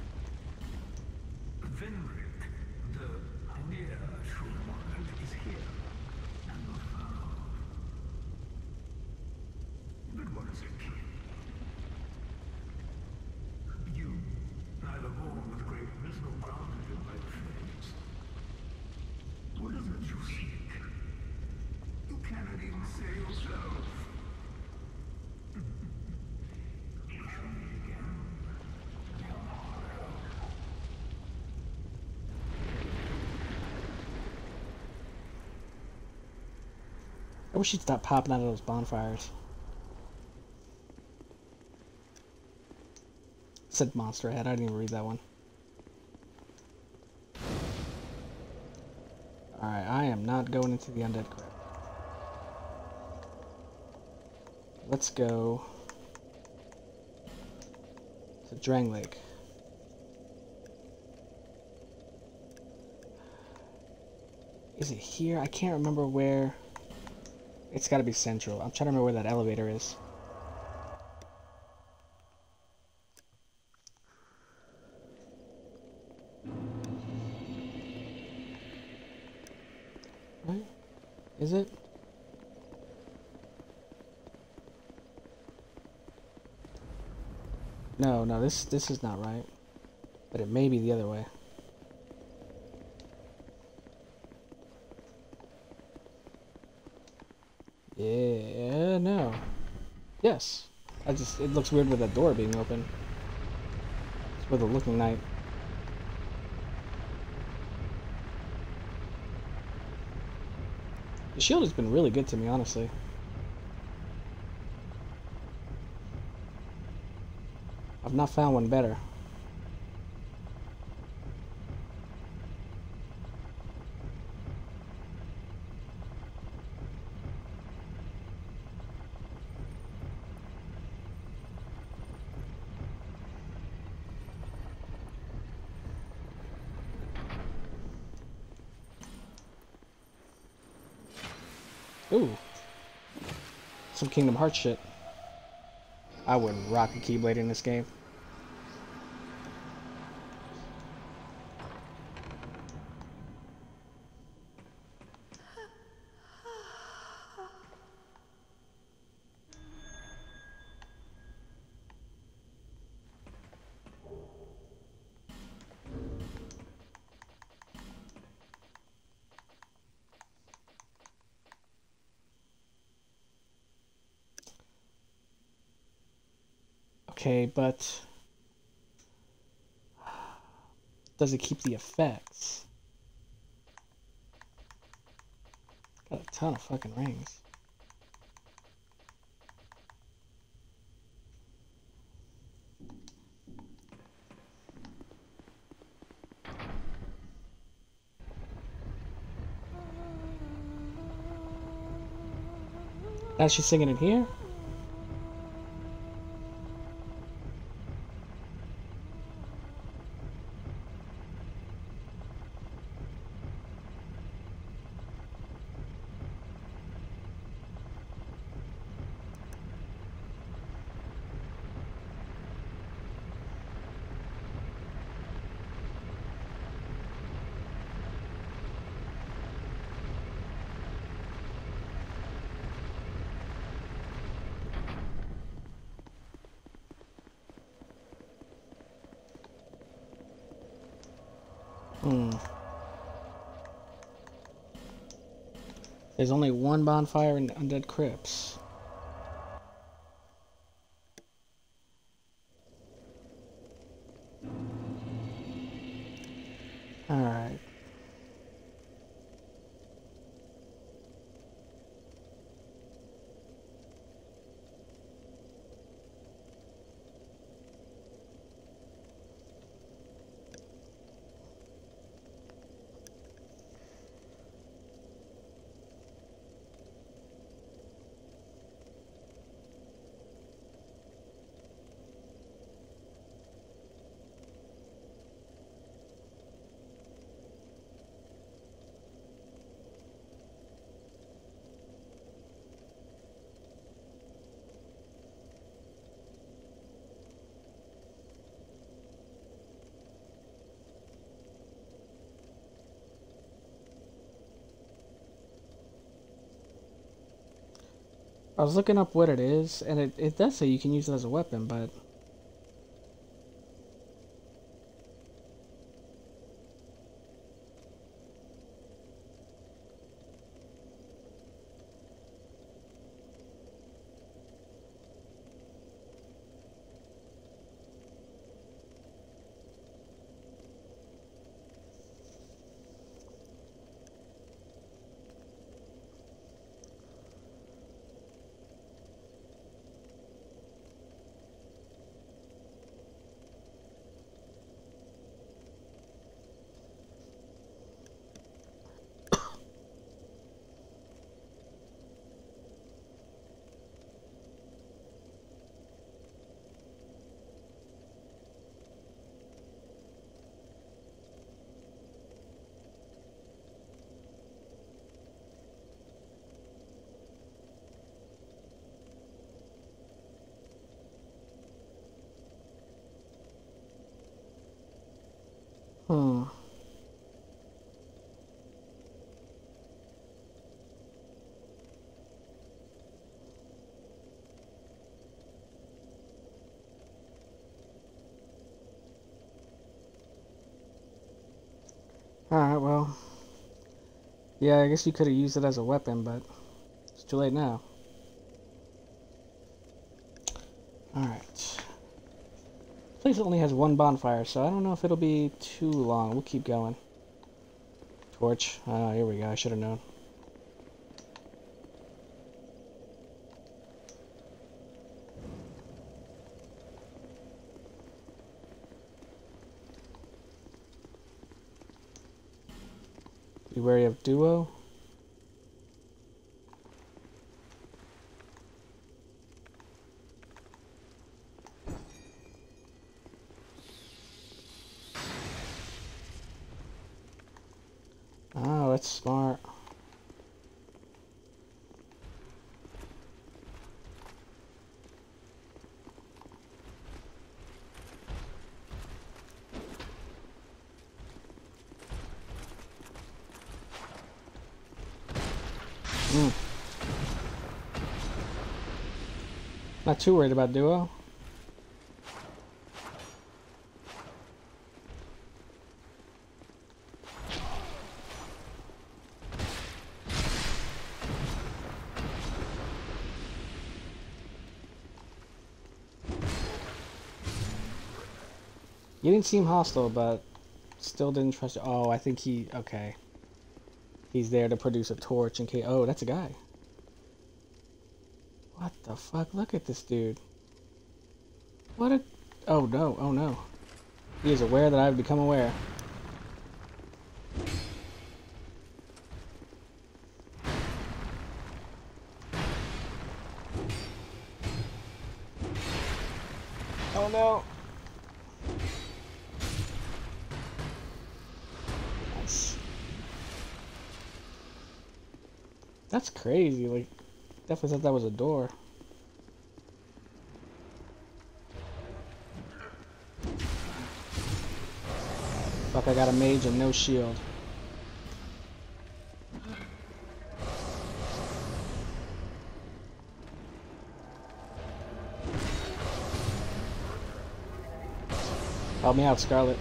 Vendrick, the near true monarch, is here, and not far off. But what is it, king? You, neither born with great wisdom grounded in my faith. What is it you seek? You cannot even say yourself.
I wish he'd stop popping out of those bonfires. It said monster head. I didn't even read that one. Alright, I am not going into the undead crypt. Let's go to Drangleic. Is it here? I can't remember where. It's gotta be central. I'm trying to remember where that elevator is. Right? Is it? No, no, this this is not right. But it may be the other way. Yeah, no. Yes. I just, it looks weird with that door being open. It's with a looking night. The shield has been really good to me, honestly. I've not found one better. Ooh. Some Kingdom Hearts shit. I would rock a Keyblade in this game. Okay, but does it keep the effects? Got a ton of fucking rings. Now she's singing it here? Hmm. There's only one bonfire in Undead Crypts. Alright. I was looking up what it is, and it, it does say you can use it as a weapon, but... Hmm. Alright, well. Yeah, I guess you could have used it as a weapon, but it's too late now. Alright. This place only has one bonfire, so I don't know if it'll be too long. We'll keep going. Torch. Ah, here we go. I should have known. Be wary of duo. Oh, that's smart. Mm. Not too worried about duo. You didn't seem hostile, but still didn't trust you. Oh, I think he... Okay. He's there to produce a torch in case... Oh, that's a guy. What the fuck? Look at this dude. What a... Oh, no. Oh, no. He is aware that I've become aware. Oh, no. Nice. That's crazy. Like, definitely thought that was a door. Fuck, I got a mage and no shield. Help me out, Scarlet.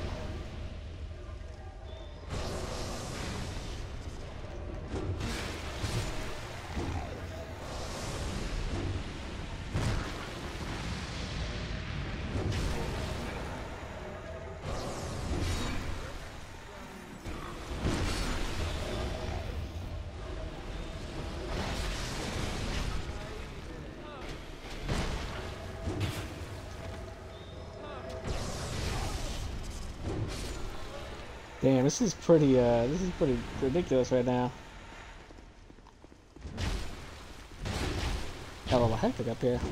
Damn, this is pretty, uh, this is pretty ridiculous right now. Got a little hectic up here.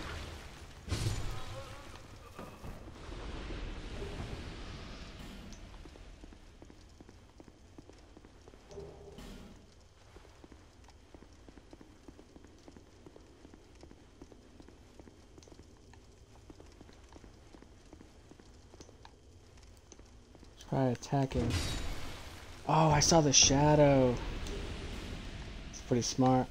Try attacking. Oh, I saw the shadow. It's pretty smart.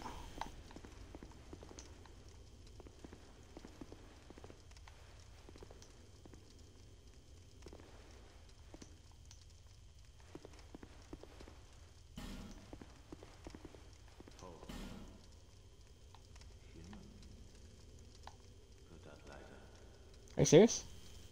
Are you serious?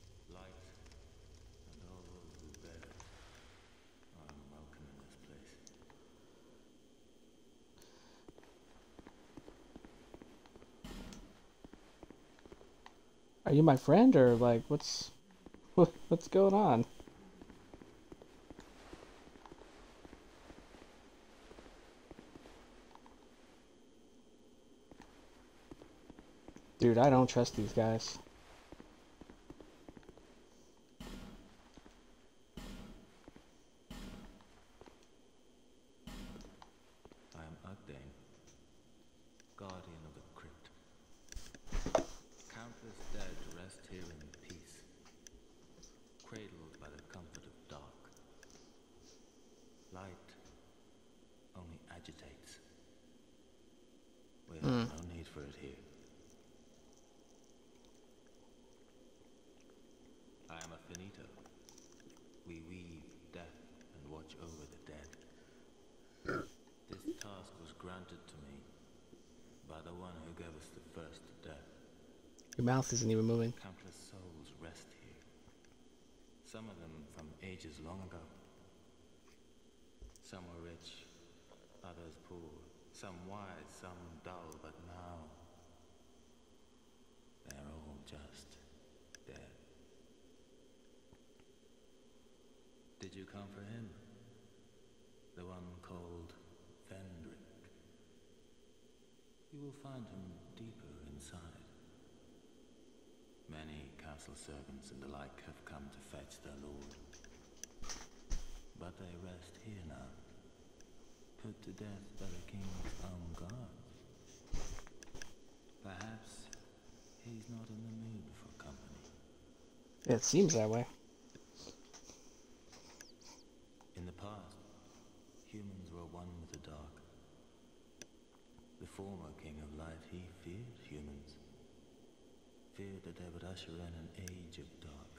Are you my friend, or like, what's what, what's going on? Dude, I don't trust these guys.
I am Dank, guardian of the crypt. Countless dead rest here in peace, cradled by the comfort of dark. Light only agitates. We have
Mm.
no need for it here. I am a finito. We weave death and watch over the granted to me by the one who gave us the first death.
Your mouth isn't even moving.
Countless souls rest here. Some of them from ages long ago. Some were rich, others poor. Some wise, some dull, but now they're all just dead. Did you come for him? The one called Vendrick. You will find him deeper inside. Many castle servants and the like have come to fetch their lord. But they rest here now, put to death by the king's own guards. Perhaps he's not in the mood for company.
It seems that way.
In the past, humans were one with the dark. The former king of light, he feared humans. Feared that they would usher in an age of dark.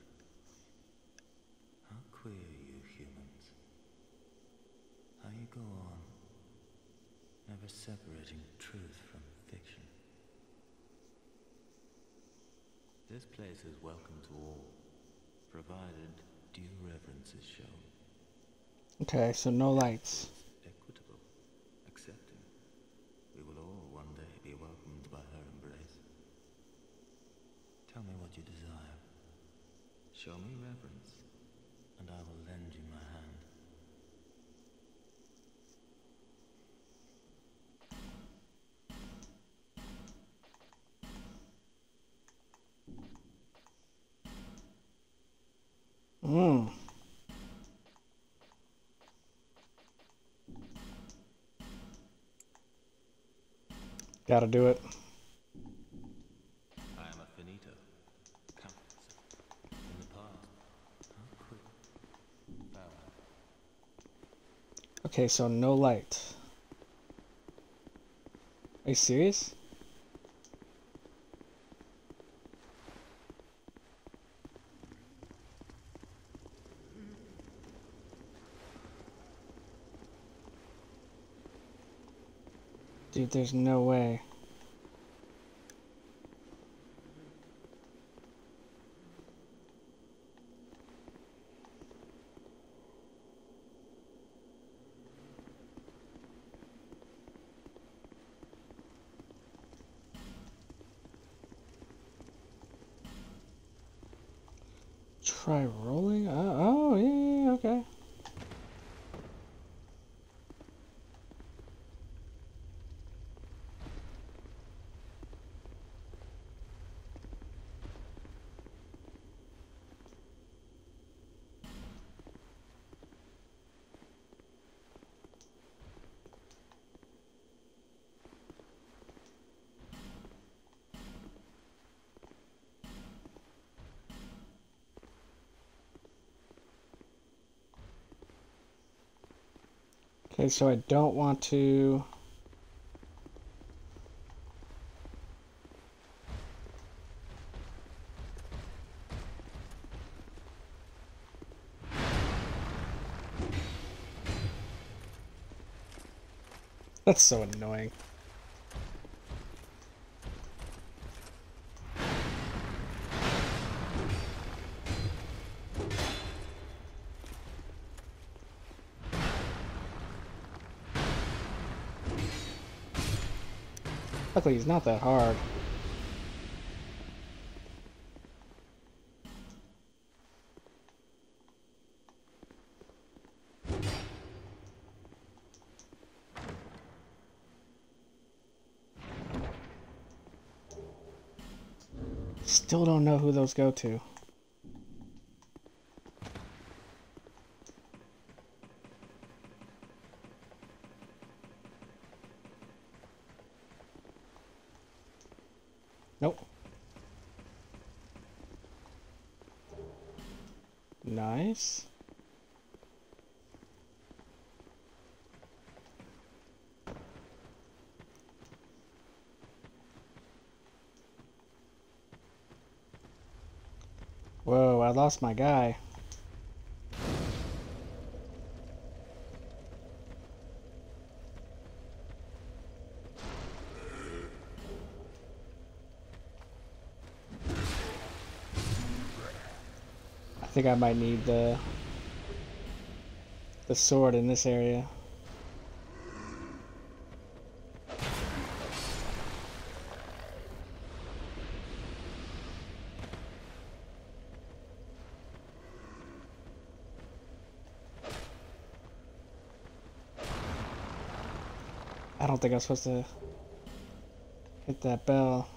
How queer you humans. How you go on, never separating truth from fiction. This place is welcome to all, provided due reverence is shown.
Okay, so no lights.
Equitable, accepting. We will all one day be welcomed by her embrace. Tell me what you desire. Show me reverence, and I will lend you my hand.
Hmm. Gotta do it.
I am a finito. Countless. In the past. How quick. Farewell.
Okay, so no light. Are you serious? Dude, there's no way. Try rolling? Uh, oh, yeah, yeah, yeah, okay. Okay, so I don't want to... That's so annoying. Luckily, he's not that hard. Still don't know who those go to. Nope. Nice. Whoa, I lost my guy. I think I might need the the sword in this area. I don't think I'm supposed to hit that bell.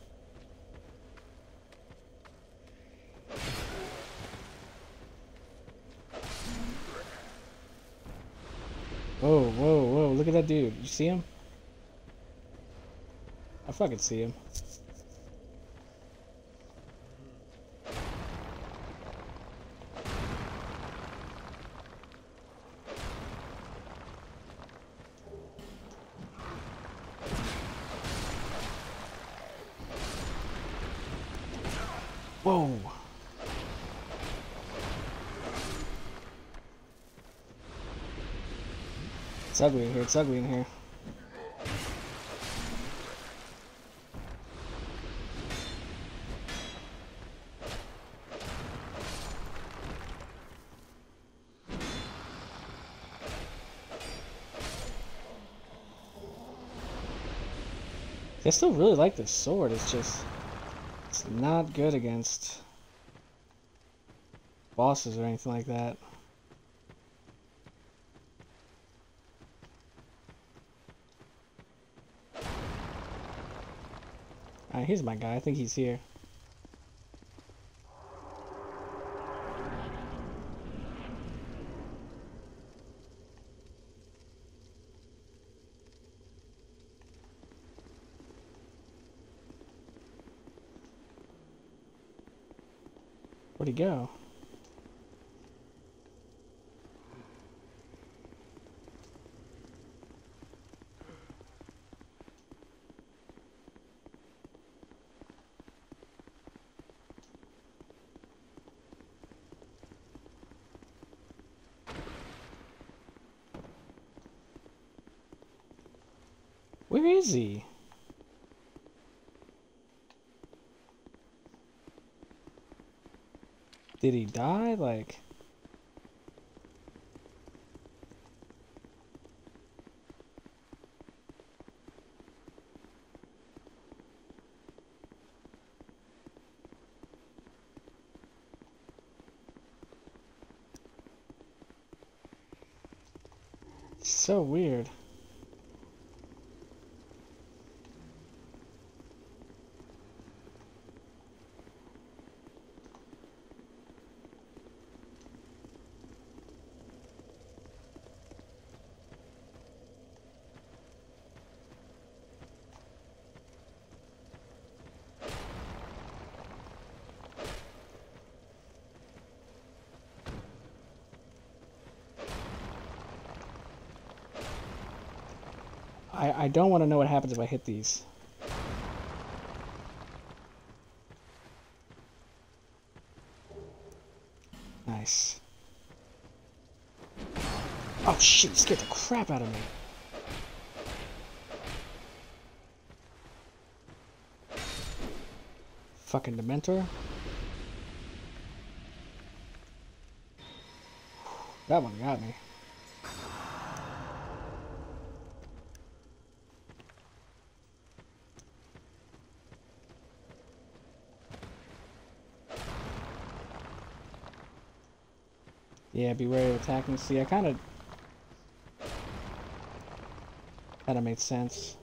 Whoa, whoa, whoa, look at that dude. You see him? I fucking see him. Whoa. It's ugly in here, it's ugly in here. I still really like this sword, it's just... it's not good against bosses or anything like that. Alright, here's my guy. I think he's here. Where'd he go? Where is he? Did he die? Like... so weird. I, I don't want to know what happens if I hit these. Nice. Oh shit, you scared the crap out of me. Fucking Dementor. That one got me. Yeah, be wary of attacking. See, I kind of... kind of made sense.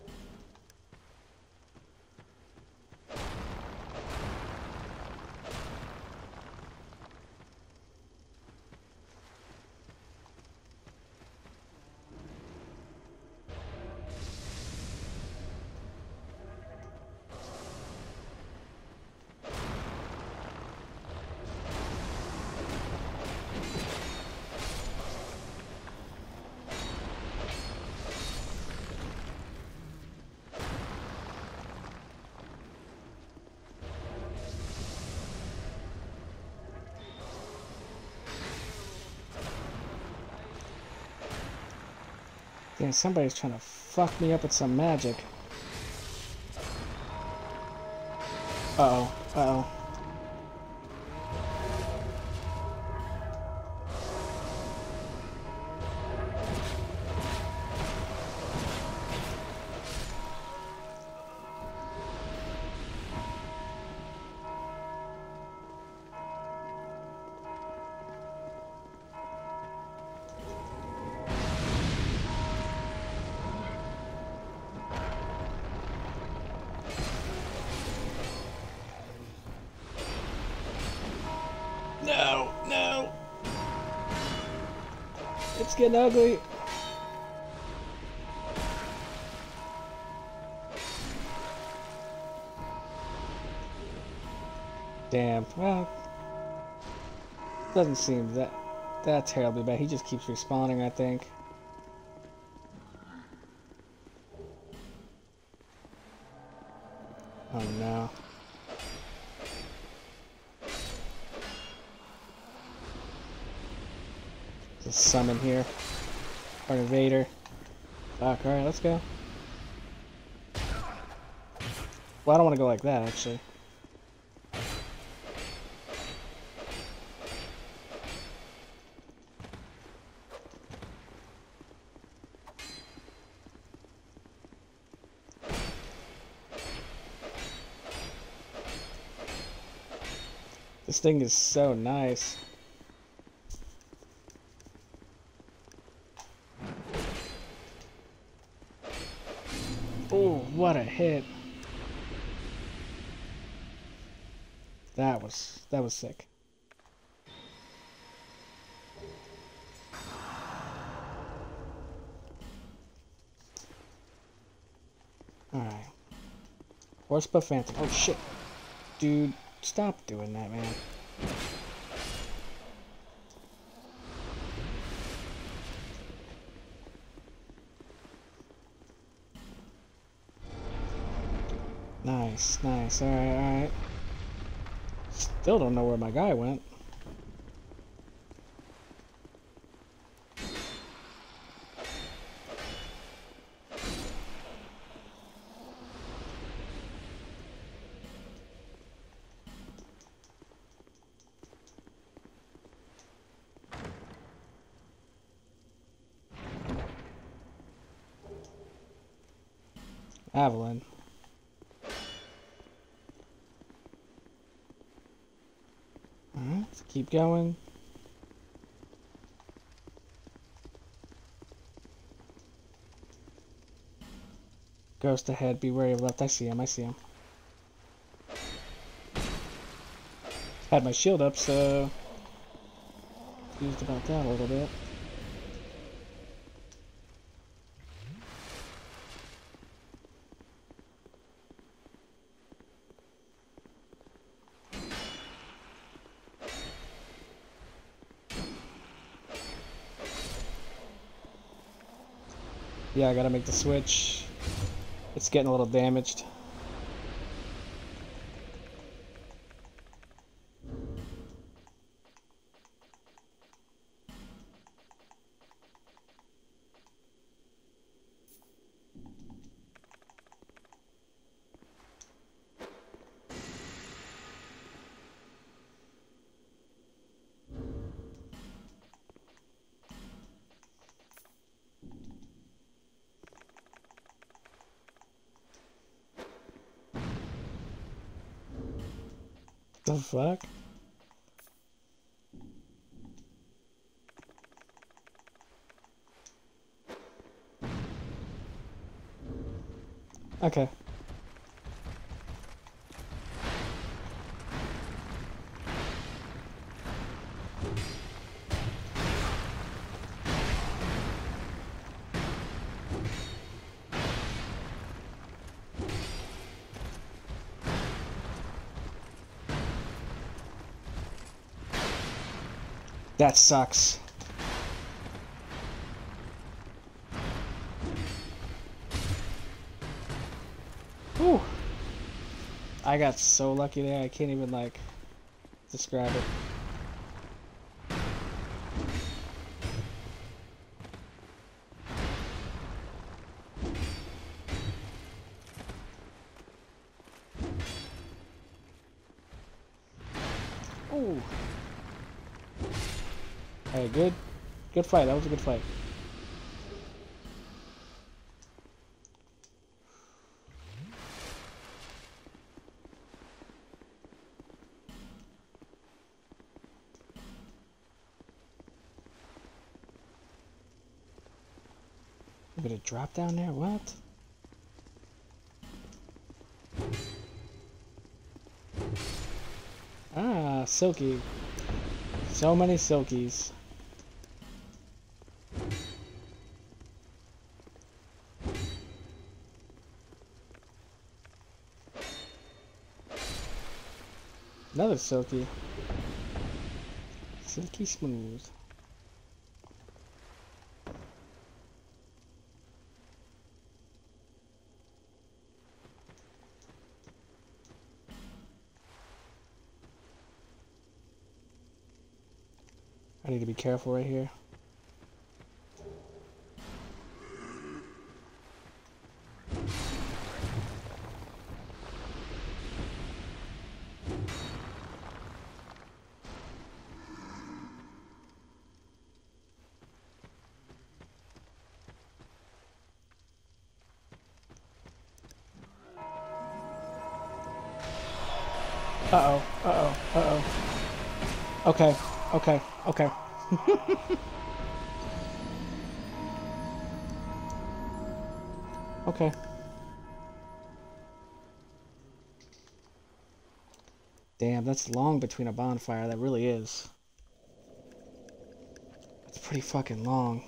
Yeah, somebody's trying to fuck me up with some magic. Uh-oh. Uh-oh. No, no. It's getting ugly. Damn. Well, doesn't seem that that terribly bad. He just keeps respawning, I think. Oh no. There's a summon here. Or an invader. Fuck, alright, let's go. Well, I don't want to go like that, actually. This thing is so nice. Oh, what a hit. That was that was sick. Alright. Horsebuff Phantom. Oh shit. Dude, stop doing that, man. Nice, nice. Alright, alright. Still don't know where my guy went. Evelyn. Alright, let's keep going. Ghost ahead, be wary of left. I see him, I see him. Had my shield up, so confused about that a little bit. Yeah, I gotta make the switch. It's getting a little damaged. The fuck? Okay. That sucks. Whew. I got so lucky there, I can't even, like, describe it. Ooh. Hey, good, good fight. That was a good fight. A bit of drop down there. What? Ah, silky. So many silkies. Another silky. Silky smooth. I need to be careful right here. Uh-oh, uh-oh, uh-oh. Okay, okay, okay. Okay. Damn, that's long between a bonfire. That really is. That's pretty fucking long.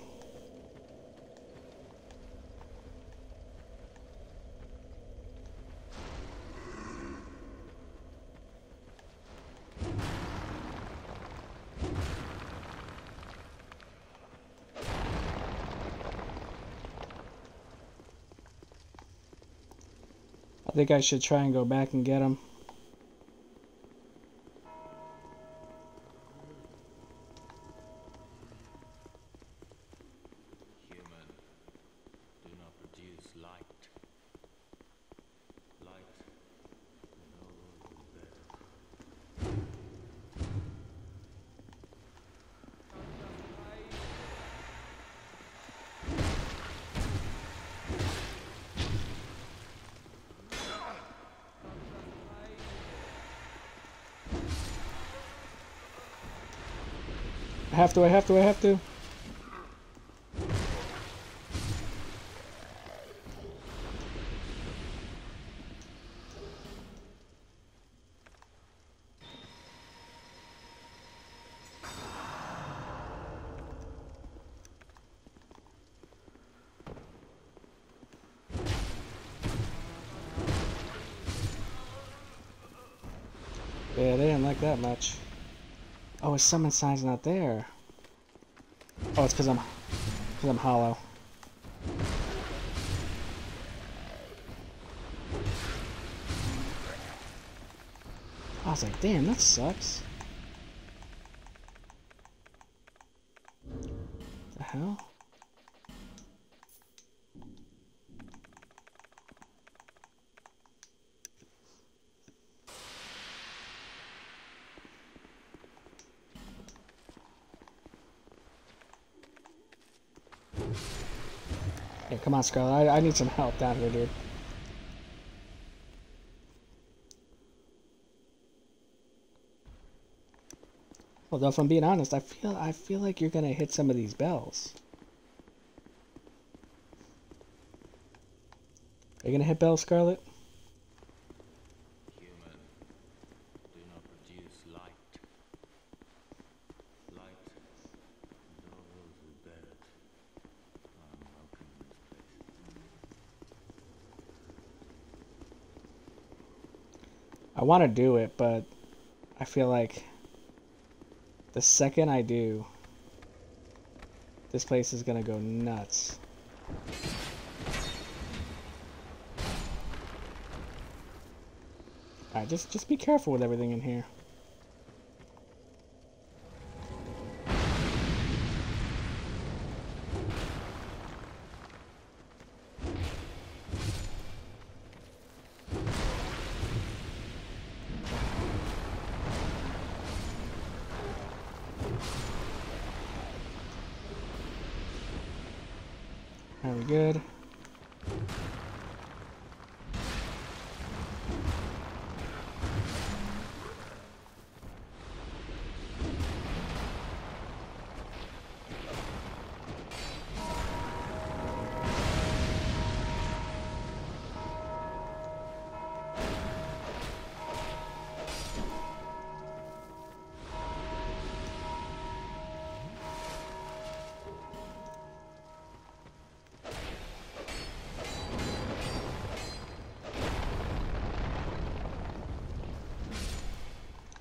I think I should try and go back and get him.
Human, do not produce light. Light is always better.
I have to, I have to, I have to. Yeah, they didn't like that much. Oh, his summon sign's not there. Oh, it's because I'm, because I'm hollow. I was like, damn, that sucks. The hell? Hey, come on, Scarlet. I, I need some help down here, dude. Although, if I'm being honest, I feel I feel like you're gonna hit some of these bells. Are you gonna hit bells, Scarlet?
Human, do not produce light. Light is always better. I'm welcome in this place.
I want to do it, but I feel like the second I do, this place is gonna go nuts. Alright, just just be careful with everything in here. Are we good?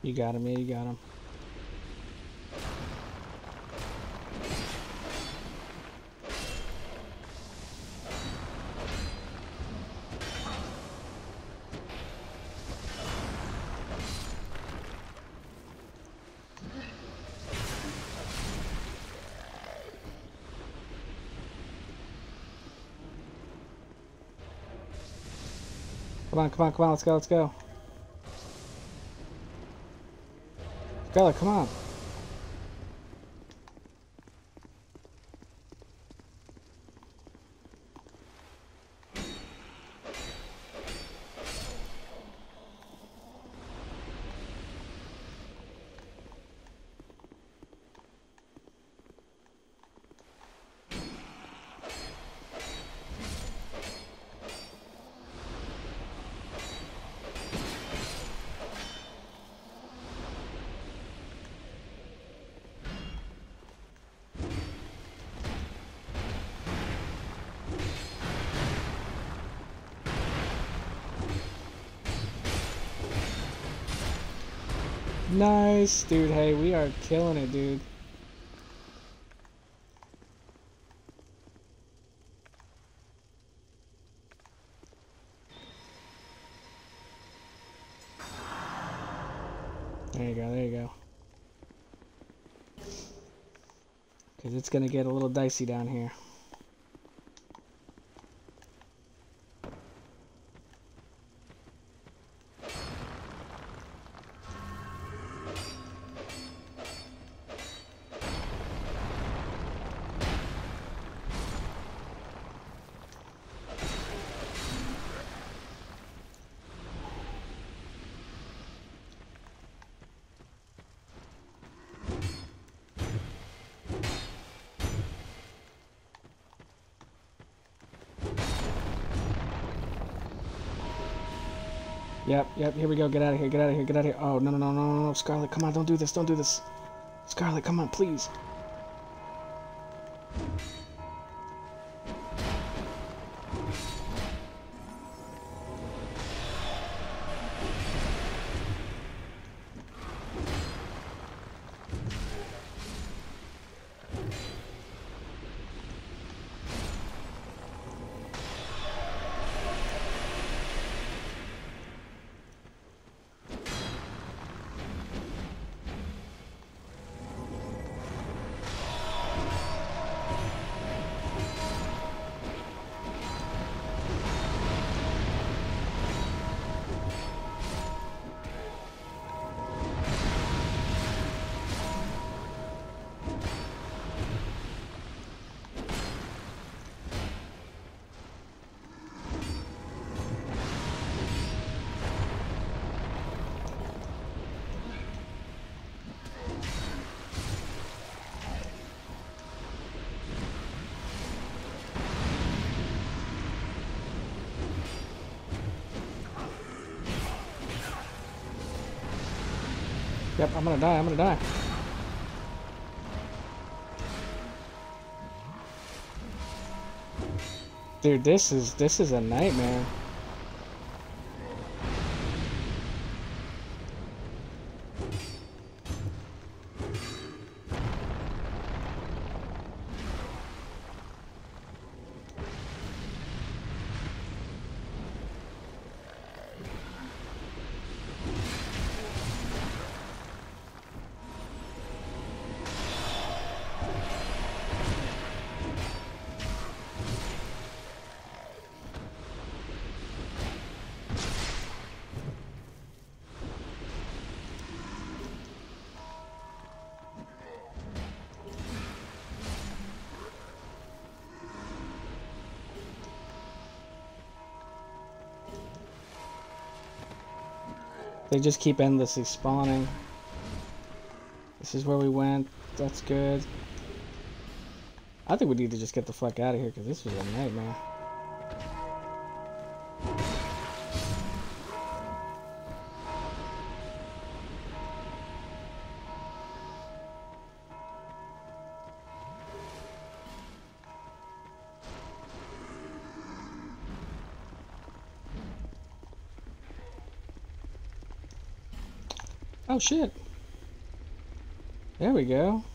You got him, yeah, you got him. Come on, come on, come on, let's go, let's go. Scarlet, come on. Nice, dude. Hey, we are killing it, dude. There you go, there you go. Because it's going to get a little dicey down here. Yep, yep, here we go. Get out of here, get out of here, get out of here. Oh, no, no, no, no, no, no. Scarlet, come on, don't do this, don't do this. Scarlet, come on, please. Yep, I'm gonna die, I'm gonna die. Dude, this is, this is a nightmare. They just keep endlessly spawning. This is where we went. That's good. I think we need to just get the fuck out of here because this was a nightmare. Oh shit. There we go.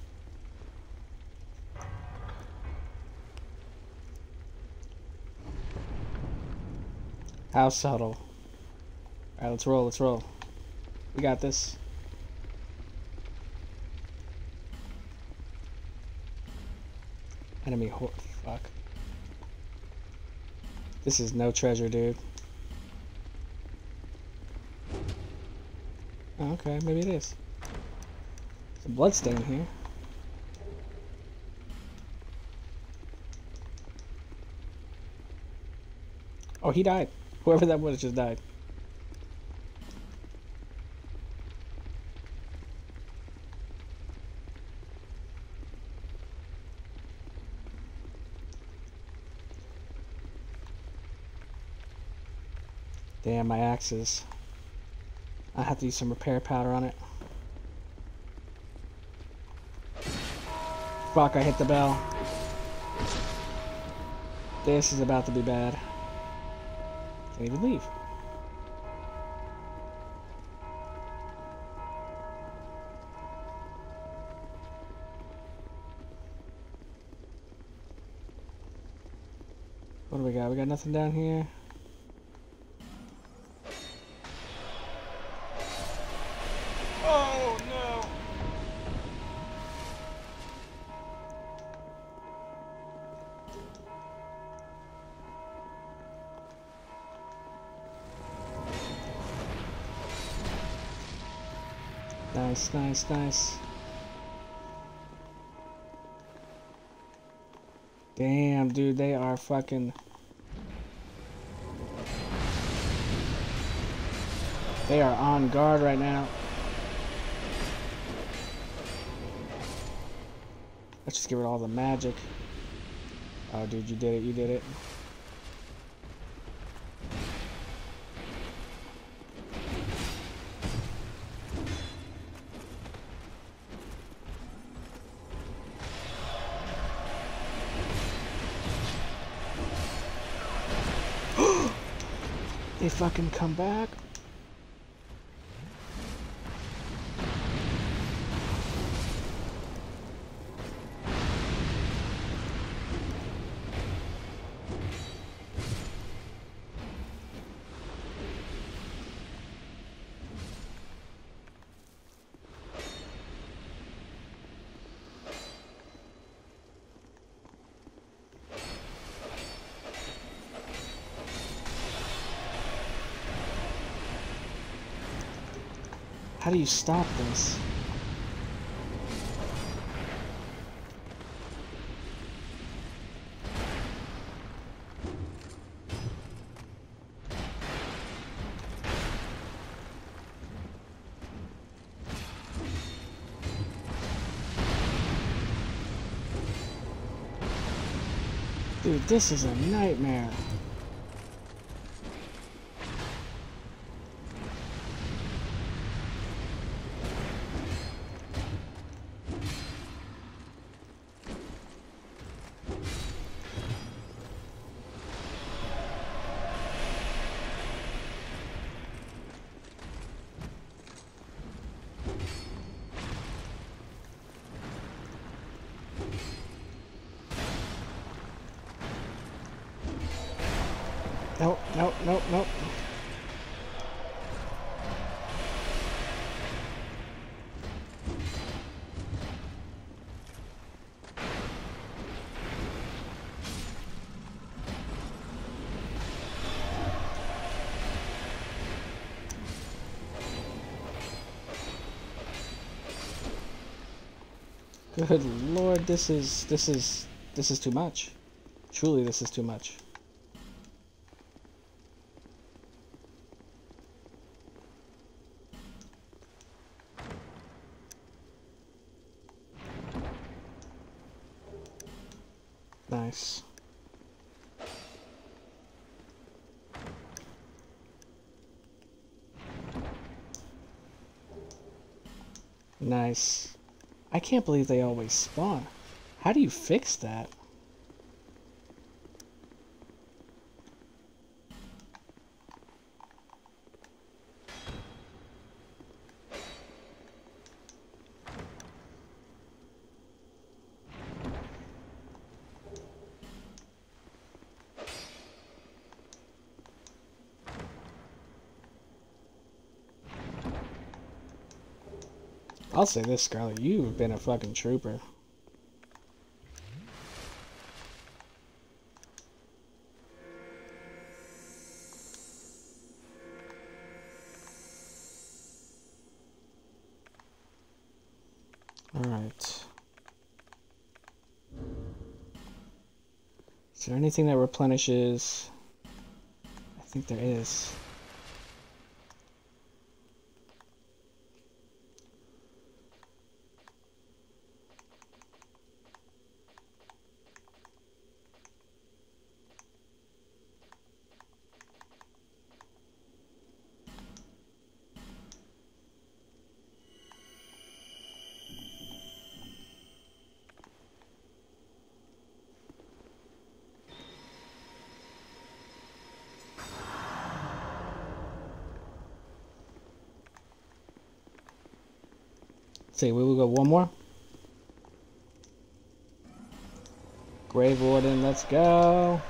How subtle. Alright, let's roll, let's roll. We got this. Enemy hor- fuck. This is no treasure, dude. Oh, okay, maybe it is. There's a bloodstain here. Oh, he died. Whoever that was just died. Damn, my axes. I have to use some repair powder on it. Fuck, I hit the bell. This is about to be bad. Can't even leave. What do we got? We got nothing down here. Oh no! Nice, nice, nice. Damn, dude, they are fucking... They are on guard right now. Let's just get rid of all the magic. Oh, dude, you did it, you did it. They fucking come back. How do you stop this? Dude, this is a nightmare. Nope, nope, nope, nope. Good lord, this is this is this is too much. Truly, this is too much. Nice. Nice. I can't believe they always spawn. How do you fix that? I'll say this, Scarlet. You've been a fucking trooper. Alright. Is there anything that replenishes? I think there is. See, we will go one more. Grave Warden, let's go.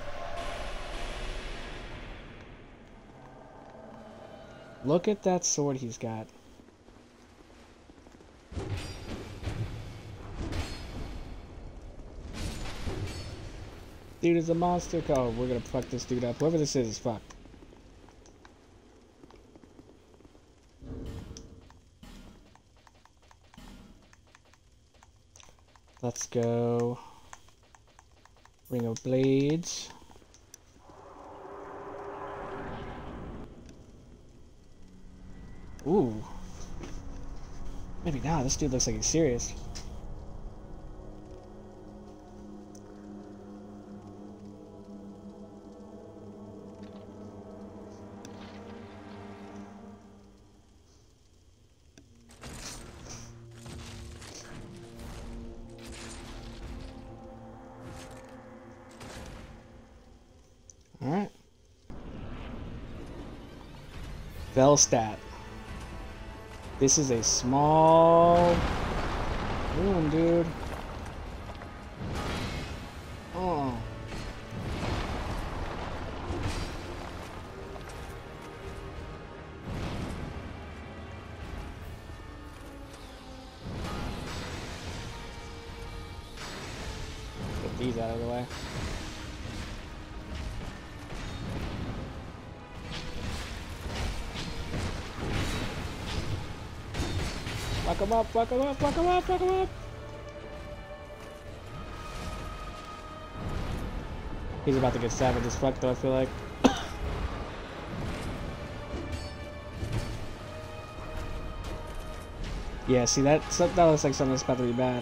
Look at that sword he's got. Dude is a monster. Oh, we're gonna fuck this dude up. Whoever this is is fucked. Let's go. Ring of Blades. Ooh. Maybe not. This dude looks like he's serious. Alright. Velstadt. This is a small room, dude. Oh. Get these out of the way. Fuck him up, fuck him up, fuck him up, fuck him up! He's about to get savage as fuck though, I feel like. Yeah, see that, that looks like something that's about to be bad.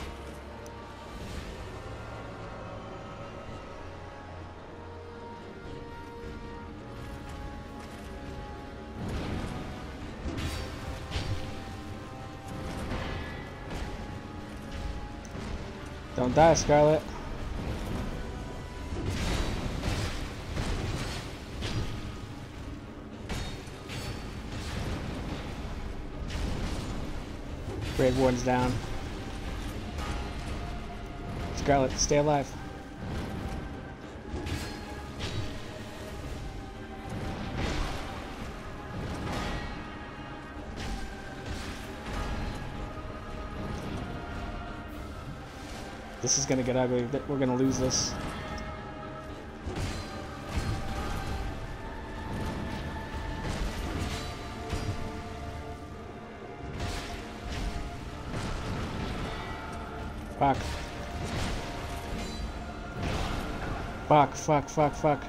Don't die, Scarlet. Grave Warden's down. Scarlet, stay alive. This is gonna get ugly. We're gonna lose this. Fuck. Fuck, fuck, fuck, fuck.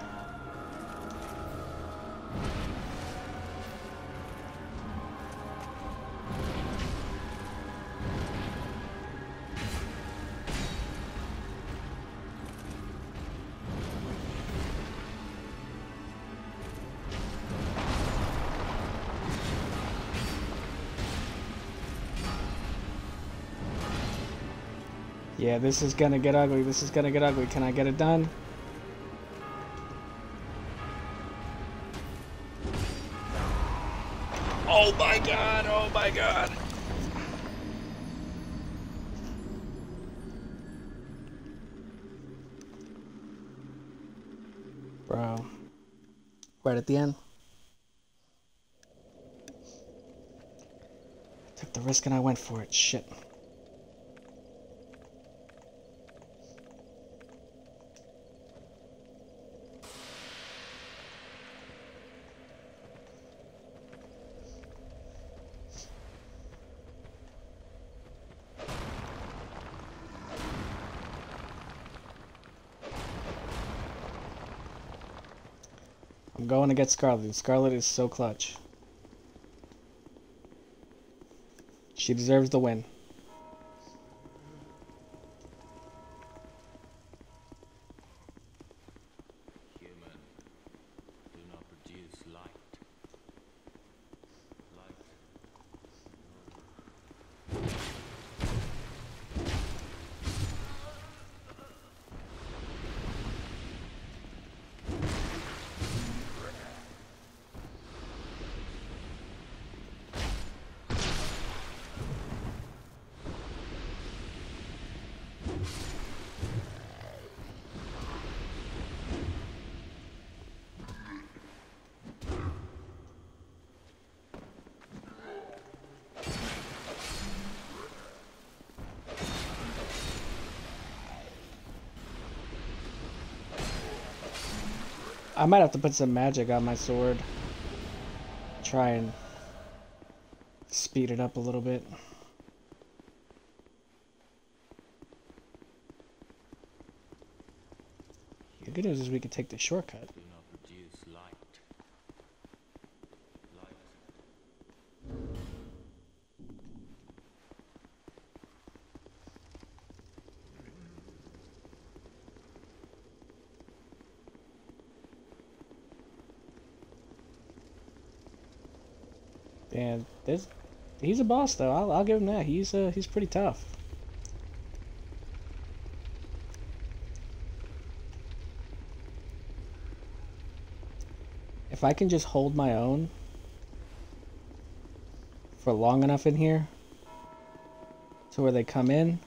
Yeah, this is gonna get ugly. This is gonna get ugly. Can I get it done? Oh my god, oh my god. Bro. Right at the end. Took the risk and I went for it. Shit. I'm going to get Scarlet. Scarlet is so clutch. She deserves the win.
Human, do not produce light. Light.
I might have to put some magic on my sword. Try and speed it up a little bit. The good news is we can take the shortcut.
Do not produce light. Light.
And this, he's a boss though. I'll, I'll give him that. He's uh, he's pretty tough. If I can just hold my own for long enough in here to where they come in.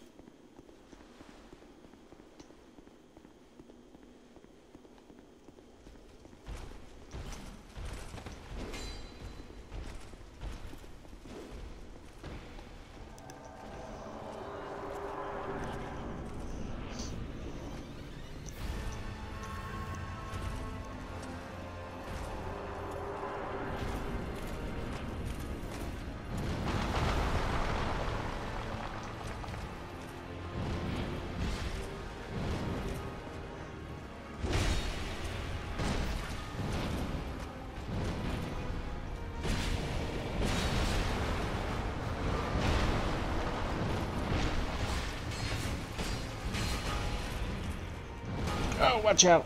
Oh, watch out.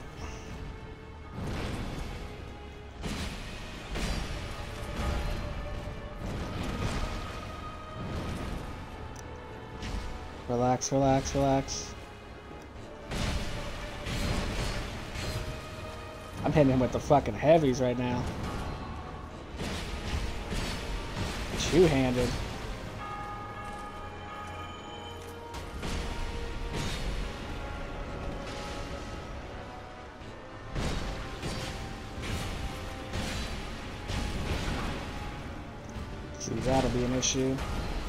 Relax, relax, relax. I'm hitting him with the fucking heavies right now. Two-handed. See, that'll be an issue.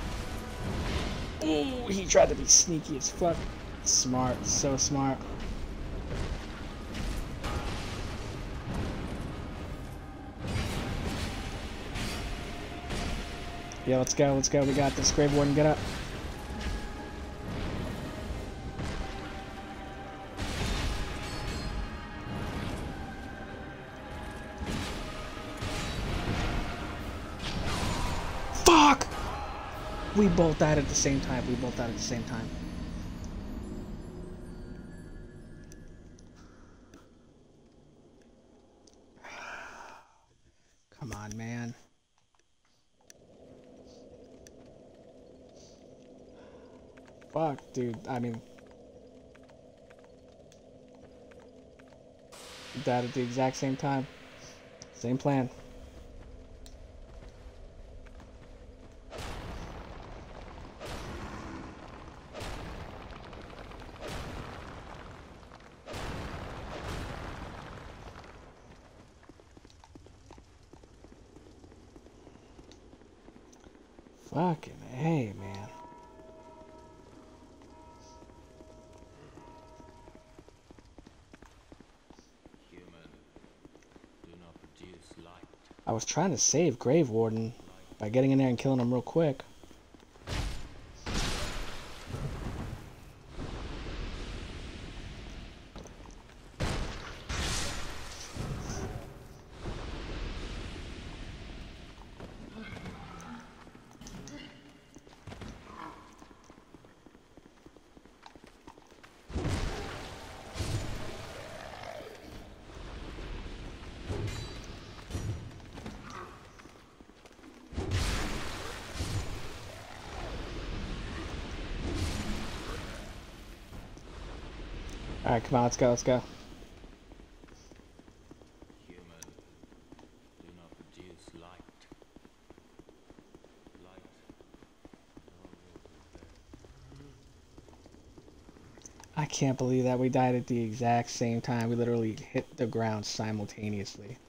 Ooh, he tried to be sneaky as fuck. Smart, so smart. Yeah, let's go, let's go. We got this. Grave Warden, get up. Fuck! We both died at the same time. We both died at the same time. Come on, man. Fuck, dude. I mean, we died at the exact same time. Same plan. Fucking hey, man.
Human, do not produce light.
I was trying to save Grave Warden by getting in there and killing him real quick. Alright, come on, let's go, let's go.
Human, do not produce light. Light.
I can't believe that we died at the exact same time. We literally hit the ground simultaneously.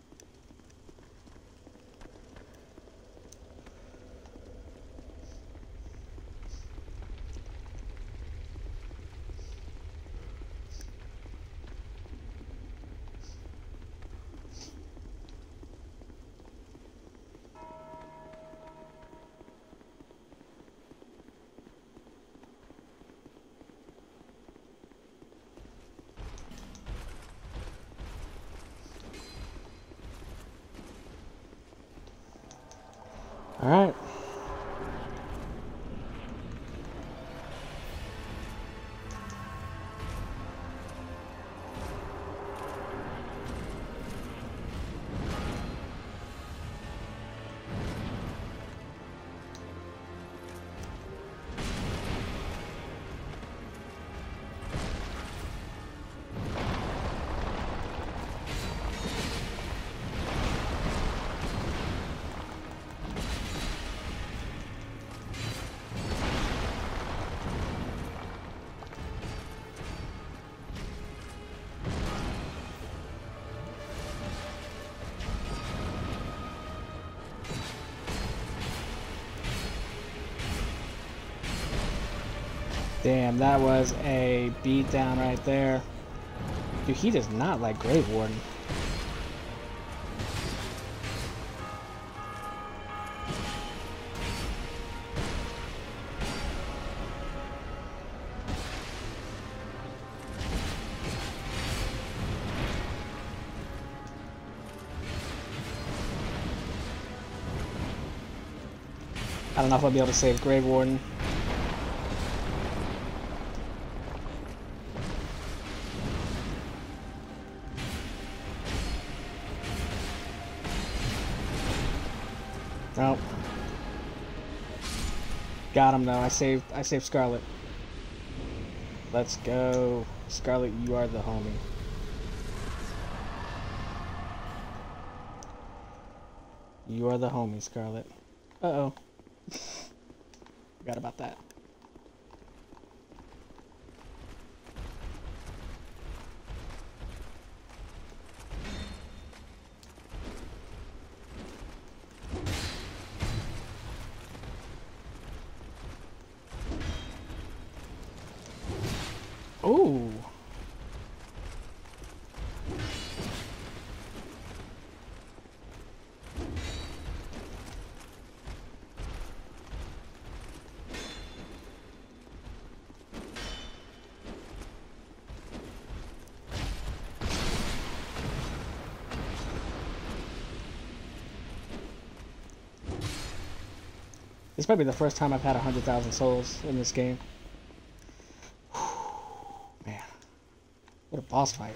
Alright. Damn, that was a beatdown right there. Dude, he does not like Grave Warden. I don't know if I'll be able to save Grave Warden. Nope. Got him though. I saved I saved Scarlet. Let's go. Scarlet, you are the homie. You are the homie, Scarlet. Uh-oh. Forgot about that. Ooh. This might be the first time I've had a hundred thousand souls in this game. Man, what a boss fight.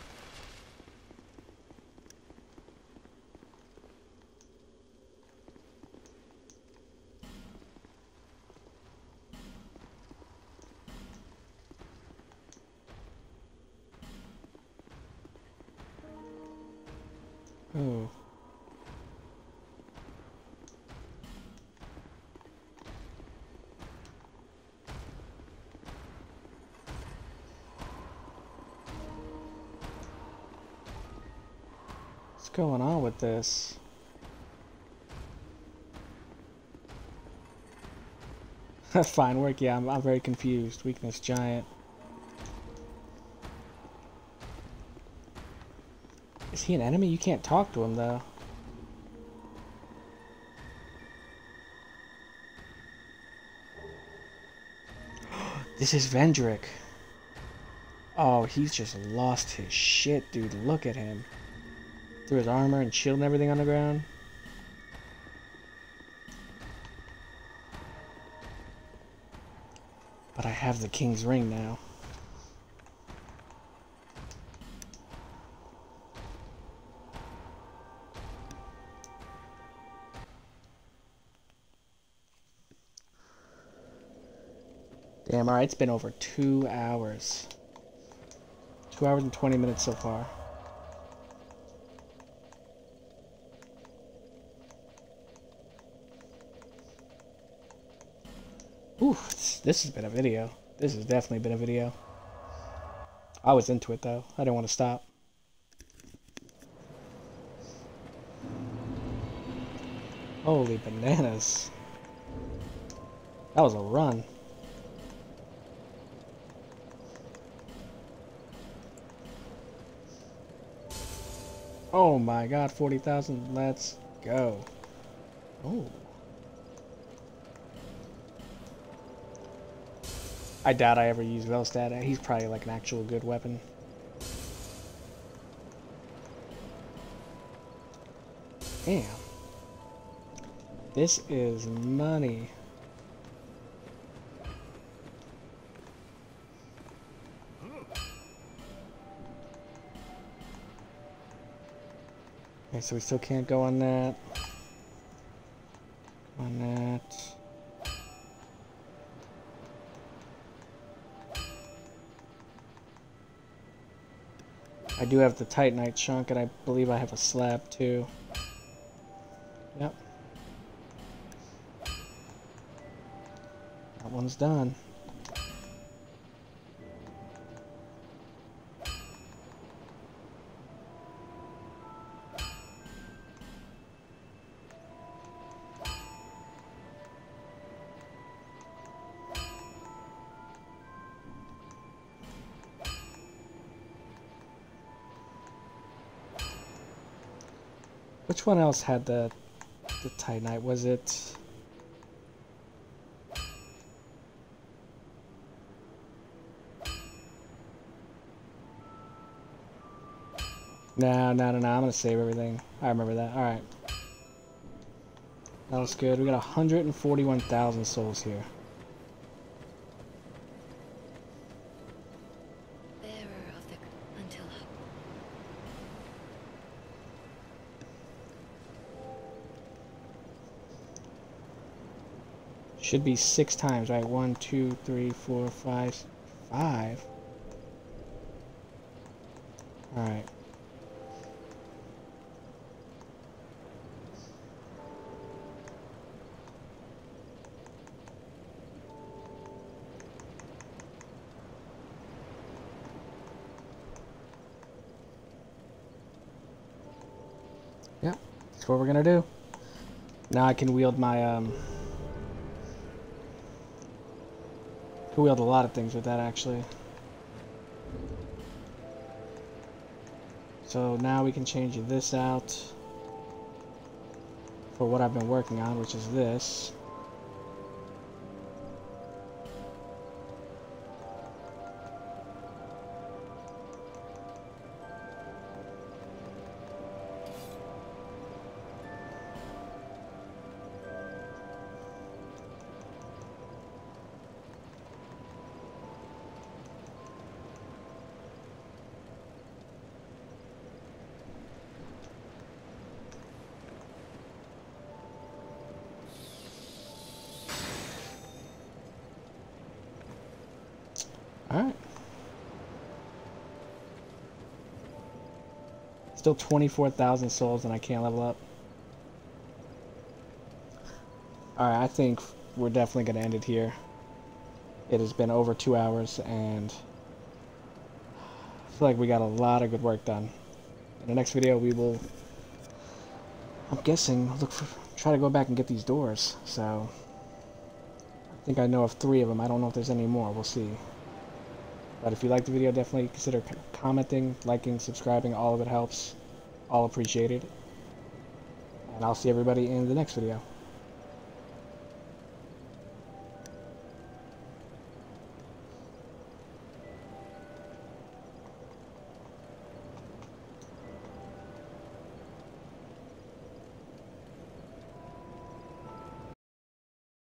Oh. What's going on with this? Fine work, yeah, I'm, I'm very confused. Weakness, giant. Is he an enemy? You can't talk to him, though. This is Vendrick. Oh, he's just lost his shit, dude. Look at him. Threw his armor and shield and everything on the ground. But I have the king's ring now. Damn, alright, it's been over two hours. Two hours and twenty minutes so far. Ooh, this has been a video. This has definitely been a video. I was into it though. I didn't want to stop. Holy bananas. That was a run. Oh my god, forty thousand. Let's go. Oh. I doubt I ever use Velstad. He's probably like an actual good weapon. Damn. This is money. Okay, so we still can't go on that. On that. I do have the Titanite chunk, and I believe I have a slab too. Yep. That one's done. Which one else had the the Titanite? Was it? No, no, no, no. I'm gonna save everything. I remember that. All right, that was good. We got one hundred forty-one thousand souls here. Should be six times, right? One, two, three, four, five, five. All right. Yep, that's what we're gonna do. Now I can wield my um. I wield a lot of things with that, actually. So now we can change this out for what I've been working on, which is this. Alright. Still twenty-four thousand souls and I can't level up. Alright, I think we're definitely going to end it here. It has been over two hours and I feel like we got a lot of good work done. In the next video we will, I'm guessing, look for, try to go back and get these doors. So, think I know of three of them. I don't know if there's any more. We'll see. But if you liked the video, definitely consider commenting, liking, subscribing. All of it helps. All appreciated. And I'll see everybody in the next video.